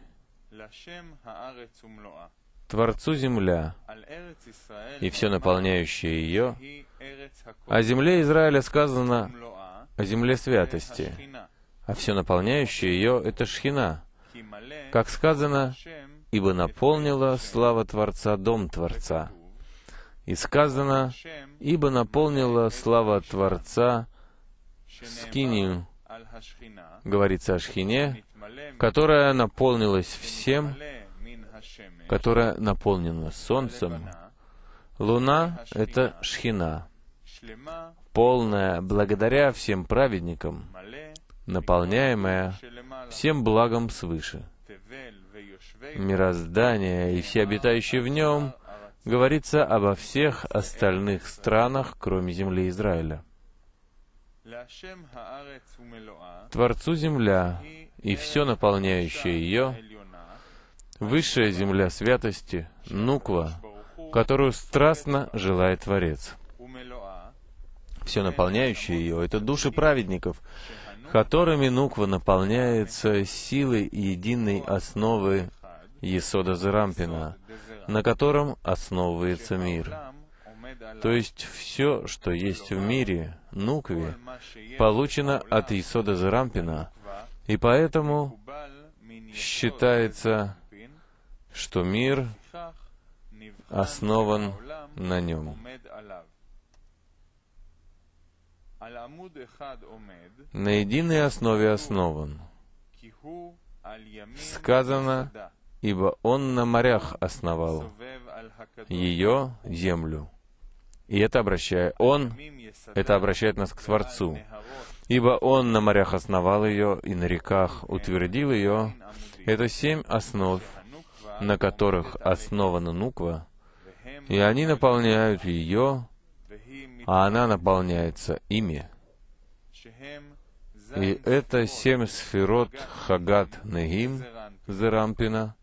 Творцу земля и все наполняющее ее. О земле Израиля сказано о земле святости, а все наполняющее ее — это Шхина. Как сказано: «Ибо наполнила слава Творца дом Творца». И сказано: «Ибо наполнила слава Творца скинию». Говорится о Шхине, которая наполнилась всем, которая наполнена солнцем. Луна — это Шхина, полная благодаря всем праведникам, наполняемая всем благом свыше. Мироздание и все обитающие в нем, говорится обо всех остальных странах, кроме земли Израиля. Творцу земля и все наполняющее ее, высшая земля святости, нуква, которую страстно желает Творец. Все наполняющее ее — это души праведников, которыми нуква наполняется силой единой основы Есода Зерампина, на котором основывается мир. То есть все, что есть в мире, нукве, получено от Есода Зерампина, и поэтому считается, что мир основан на нем. На единой основе основан. Сказано, ибо Он на морях основал ее, землю. И это обращает нас к Творцу. Ибо Он на морях основал ее, и на реках утвердил ее. Это 7 основ, на которых основана нуква, и они наполняют ее, а она наполняется ими. И это 7 сферот Хагат Негим Зерампина,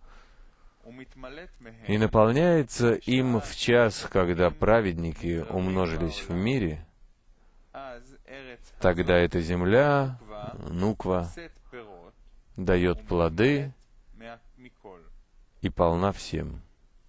и наполняется им в час, когда праведники умножились в мире. Тогда эта земля, нуква, дает плоды и полна всем.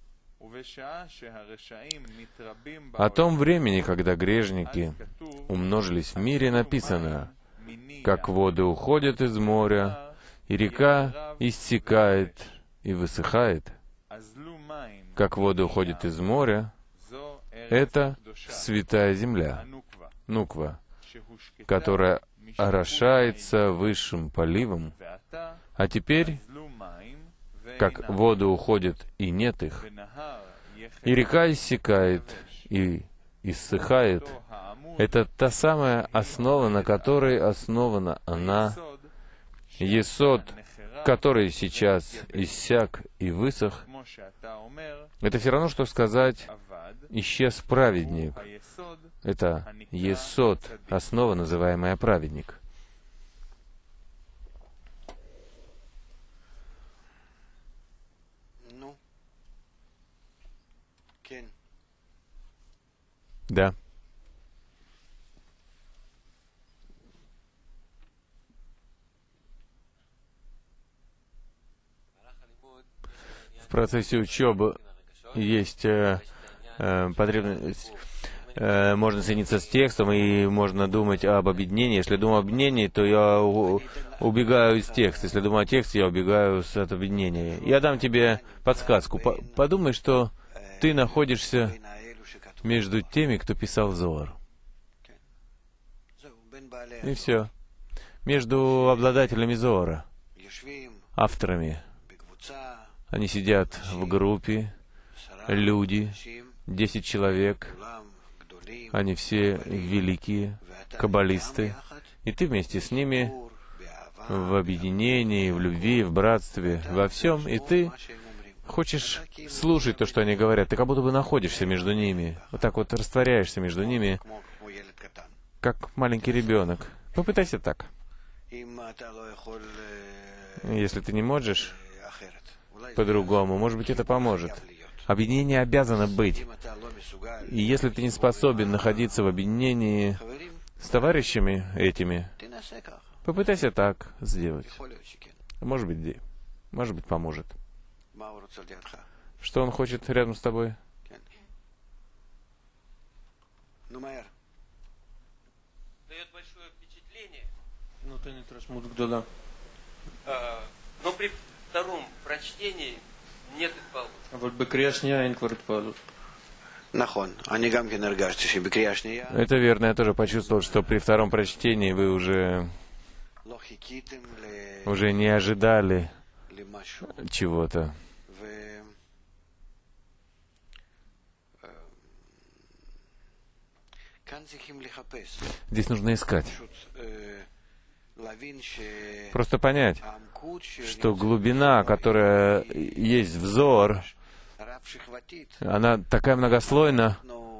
О том времени, когда грешники умножились в мире, написано, как воды уходят из моря, и река иссякает и высыхает. Как воды уходят из моря, это святая земля, нуква, которая орошается высшим поливом, а теперь, как воды уходят и нет их, и река иссякает и иссыхает, это та самая основа, на которой основана она, Есод, который сейчас иссяк и высох. Это все равно, что сказать, исчез праведник. Это Есод, основа, называемая праведник. Да. В процессе учебы есть потребность, можно соединиться с текстом, и можно думать об объединении. Если думаю об объединении, то я убегаю из текста. Если думаю о тексте, я убегаю от объединения. Я дам тебе подсказку. Подумай, что ты находишься между теми, кто писал Зоар. И все. Между обладателями Зоара, авторами. Они сидят в группе, люди, 10 человек, они все великие каббалисты, и ты вместе с ними в объединении, в любви, в братстве, во всем, и ты хочешь слушать то, что они говорят, ты как будто бы находишься между ними, вот так вот растворяешься между ними, как маленький ребенок. Попытайся так. Если ты не можешь по-другому, может быть, это поможет. Объединение обязано быть. И если ты не способен находиться в объединении с товарищами этими, попытайся так сделать. Может быть, поможет. Что он хочет рядом с тобой? Дает большое впечатление. Но при втором прочтении нет отпалу. Это верно, я тоже почувствовал, что при втором прочтении вы уже не ожидали чего-то. Здесь нужно искать. Просто понять, что глубина, которая есть в Зоар, она такая многослойна,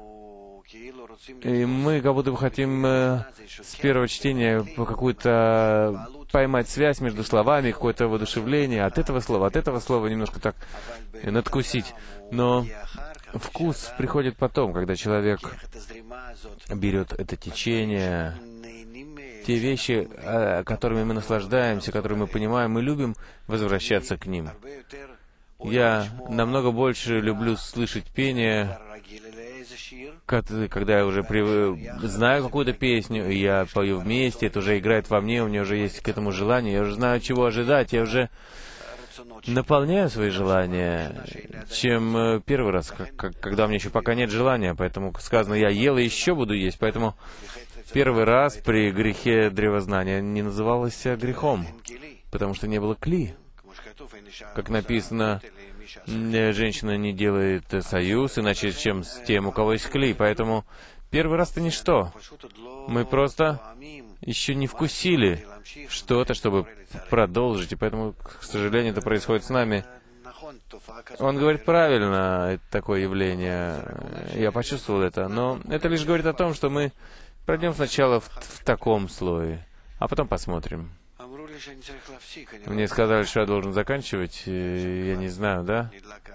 и мы как будто бы хотим с первого чтения какую-то поймать связь между словами, какое-то воодушевление от этого слова немножко так надкусить. Но вкус приходит потом, когда человек берет это течение, те вещи, которыми мы наслаждаемся, которые мы понимаем, мы любим возвращаться к ним. Я намного больше люблю слышать пение, когда я уже знаю какую-то песню, и я пою вместе, это уже играет во мне, у меня уже есть к этому желание, я уже знаю, чего ожидать, я уже наполняю свои желания, чем первый раз, когда у меня еще пока нет желания, поэтому сказано, я ел и еще буду есть, поэтому первый раз при грехе древознания не называлось грехом, потому что не было кли. Как написано, женщина не делает союз, иначе чем с тем, у кого есть кли. Поэтому первый раз-то ничто. Мы просто еще не вкусили что-то, чтобы продолжить, и поэтому, к сожалению, это происходит с нами. Он говорит правильно, это такое явление. Я почувствовал это, но это лишь говорит о том, что мы пройдем сначала в таком слое, а потом посмотрим. Мне сказали, что я должен заканчивать, я не знаю, да?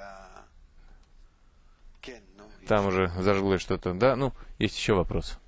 Там уже зажглось что-то, да? Ну, есть еще вопрос.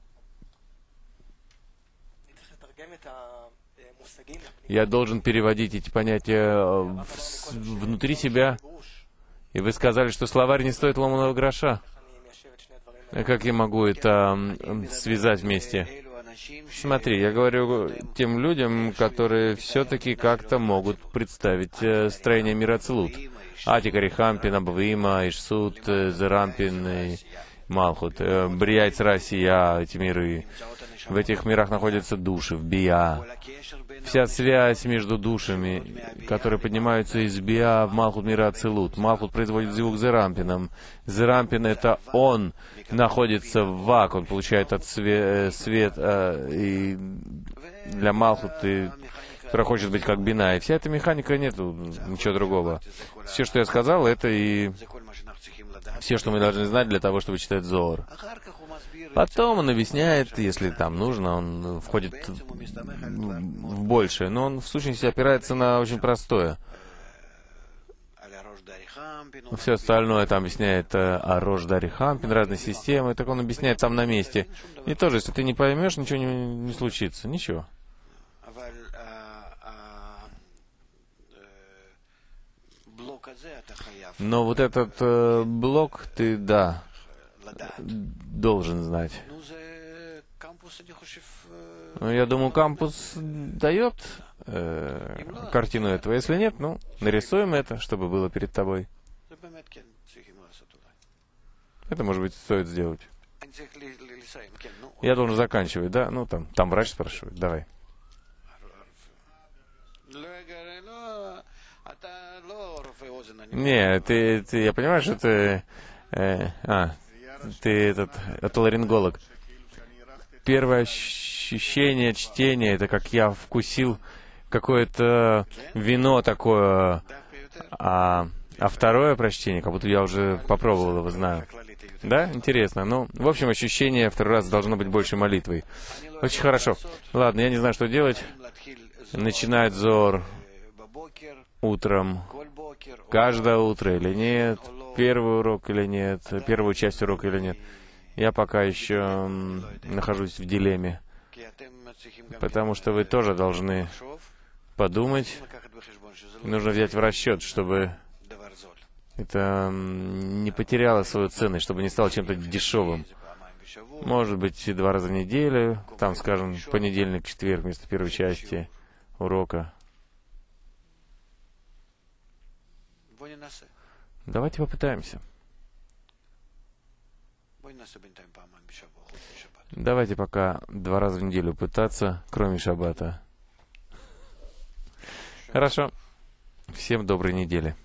Я должен переводить эти понятия внутри себя, и вы сказали, что словарь не стоит ломаного гроша. Как я могу это связать вместе? Смотри, я говорю тем людям, которые все-таки как-то могут представить строение мира Ацилут. Атика, Рихампин, Абвима, Ишсут, Зерампин и Малхут. Брия, Ицра, Сия, эти миры. В этих мирах находятся души, в Бия. Вся связь между душами, которые поднимаются из Бия в Малхут мира Ацилут. Малхут производит звук Зерампином. Зерампин — это он находится в Вак, он получает от свет и для Малхут, который хочет быть как Бина. И вся эта механика, нету ничего другого. Все, что я сказал, это и все, что мы должны знать для того, чтобы читать Зоар. Потом он объясняет, если там нужно, он входит в большее, но он в сущности опирается на очень простое. Все остальное там объясняет Арош Дари Хампин, разные системы, так он объясняет сам на месте. И тоже, если ты не поймешь, ничего не случится, ничего. Но вот этот блок ты, да, должен знать. Ну, я думаю, кампус дает картину этого. Если нет, ну, нарисуем это, чтобы было перед тобой. Это, может быть, стоит сделать. Я должен заканчивать, да? Ну, там врач спрашивает. Давай. Не, я понимаю, что ты... ты этот отоларинголог. Первое ощущение чтения, это как я вкусил какое-то вино такое, а второе прочтение, как будто я уже попробовал его, знаю. Да? Интересно. Ну, в общем, ощущение второй раз должно быть больше молитвой. Очень хорошо. Ладно, я не знаю, что делать. Начинать Зоар утром. Каждое утро или нет? Первый урок или нет? Первую часть урока или нет? Я пока еще нахожусь в дилемме. Потому что вы тоже должны подумать. Нужно взять в расчет, чтобы это не потеряло свою ценность, чтобы не стало чем-то дешевым. Может быть, 2 раза в неделю, там, скажем, понедельник, четверг вместо первой части урока. Давайте попытаемся. Давайте пока 2 раза в неделю пытаться, кроме шаббата. Хорошо. Всем доброй недели.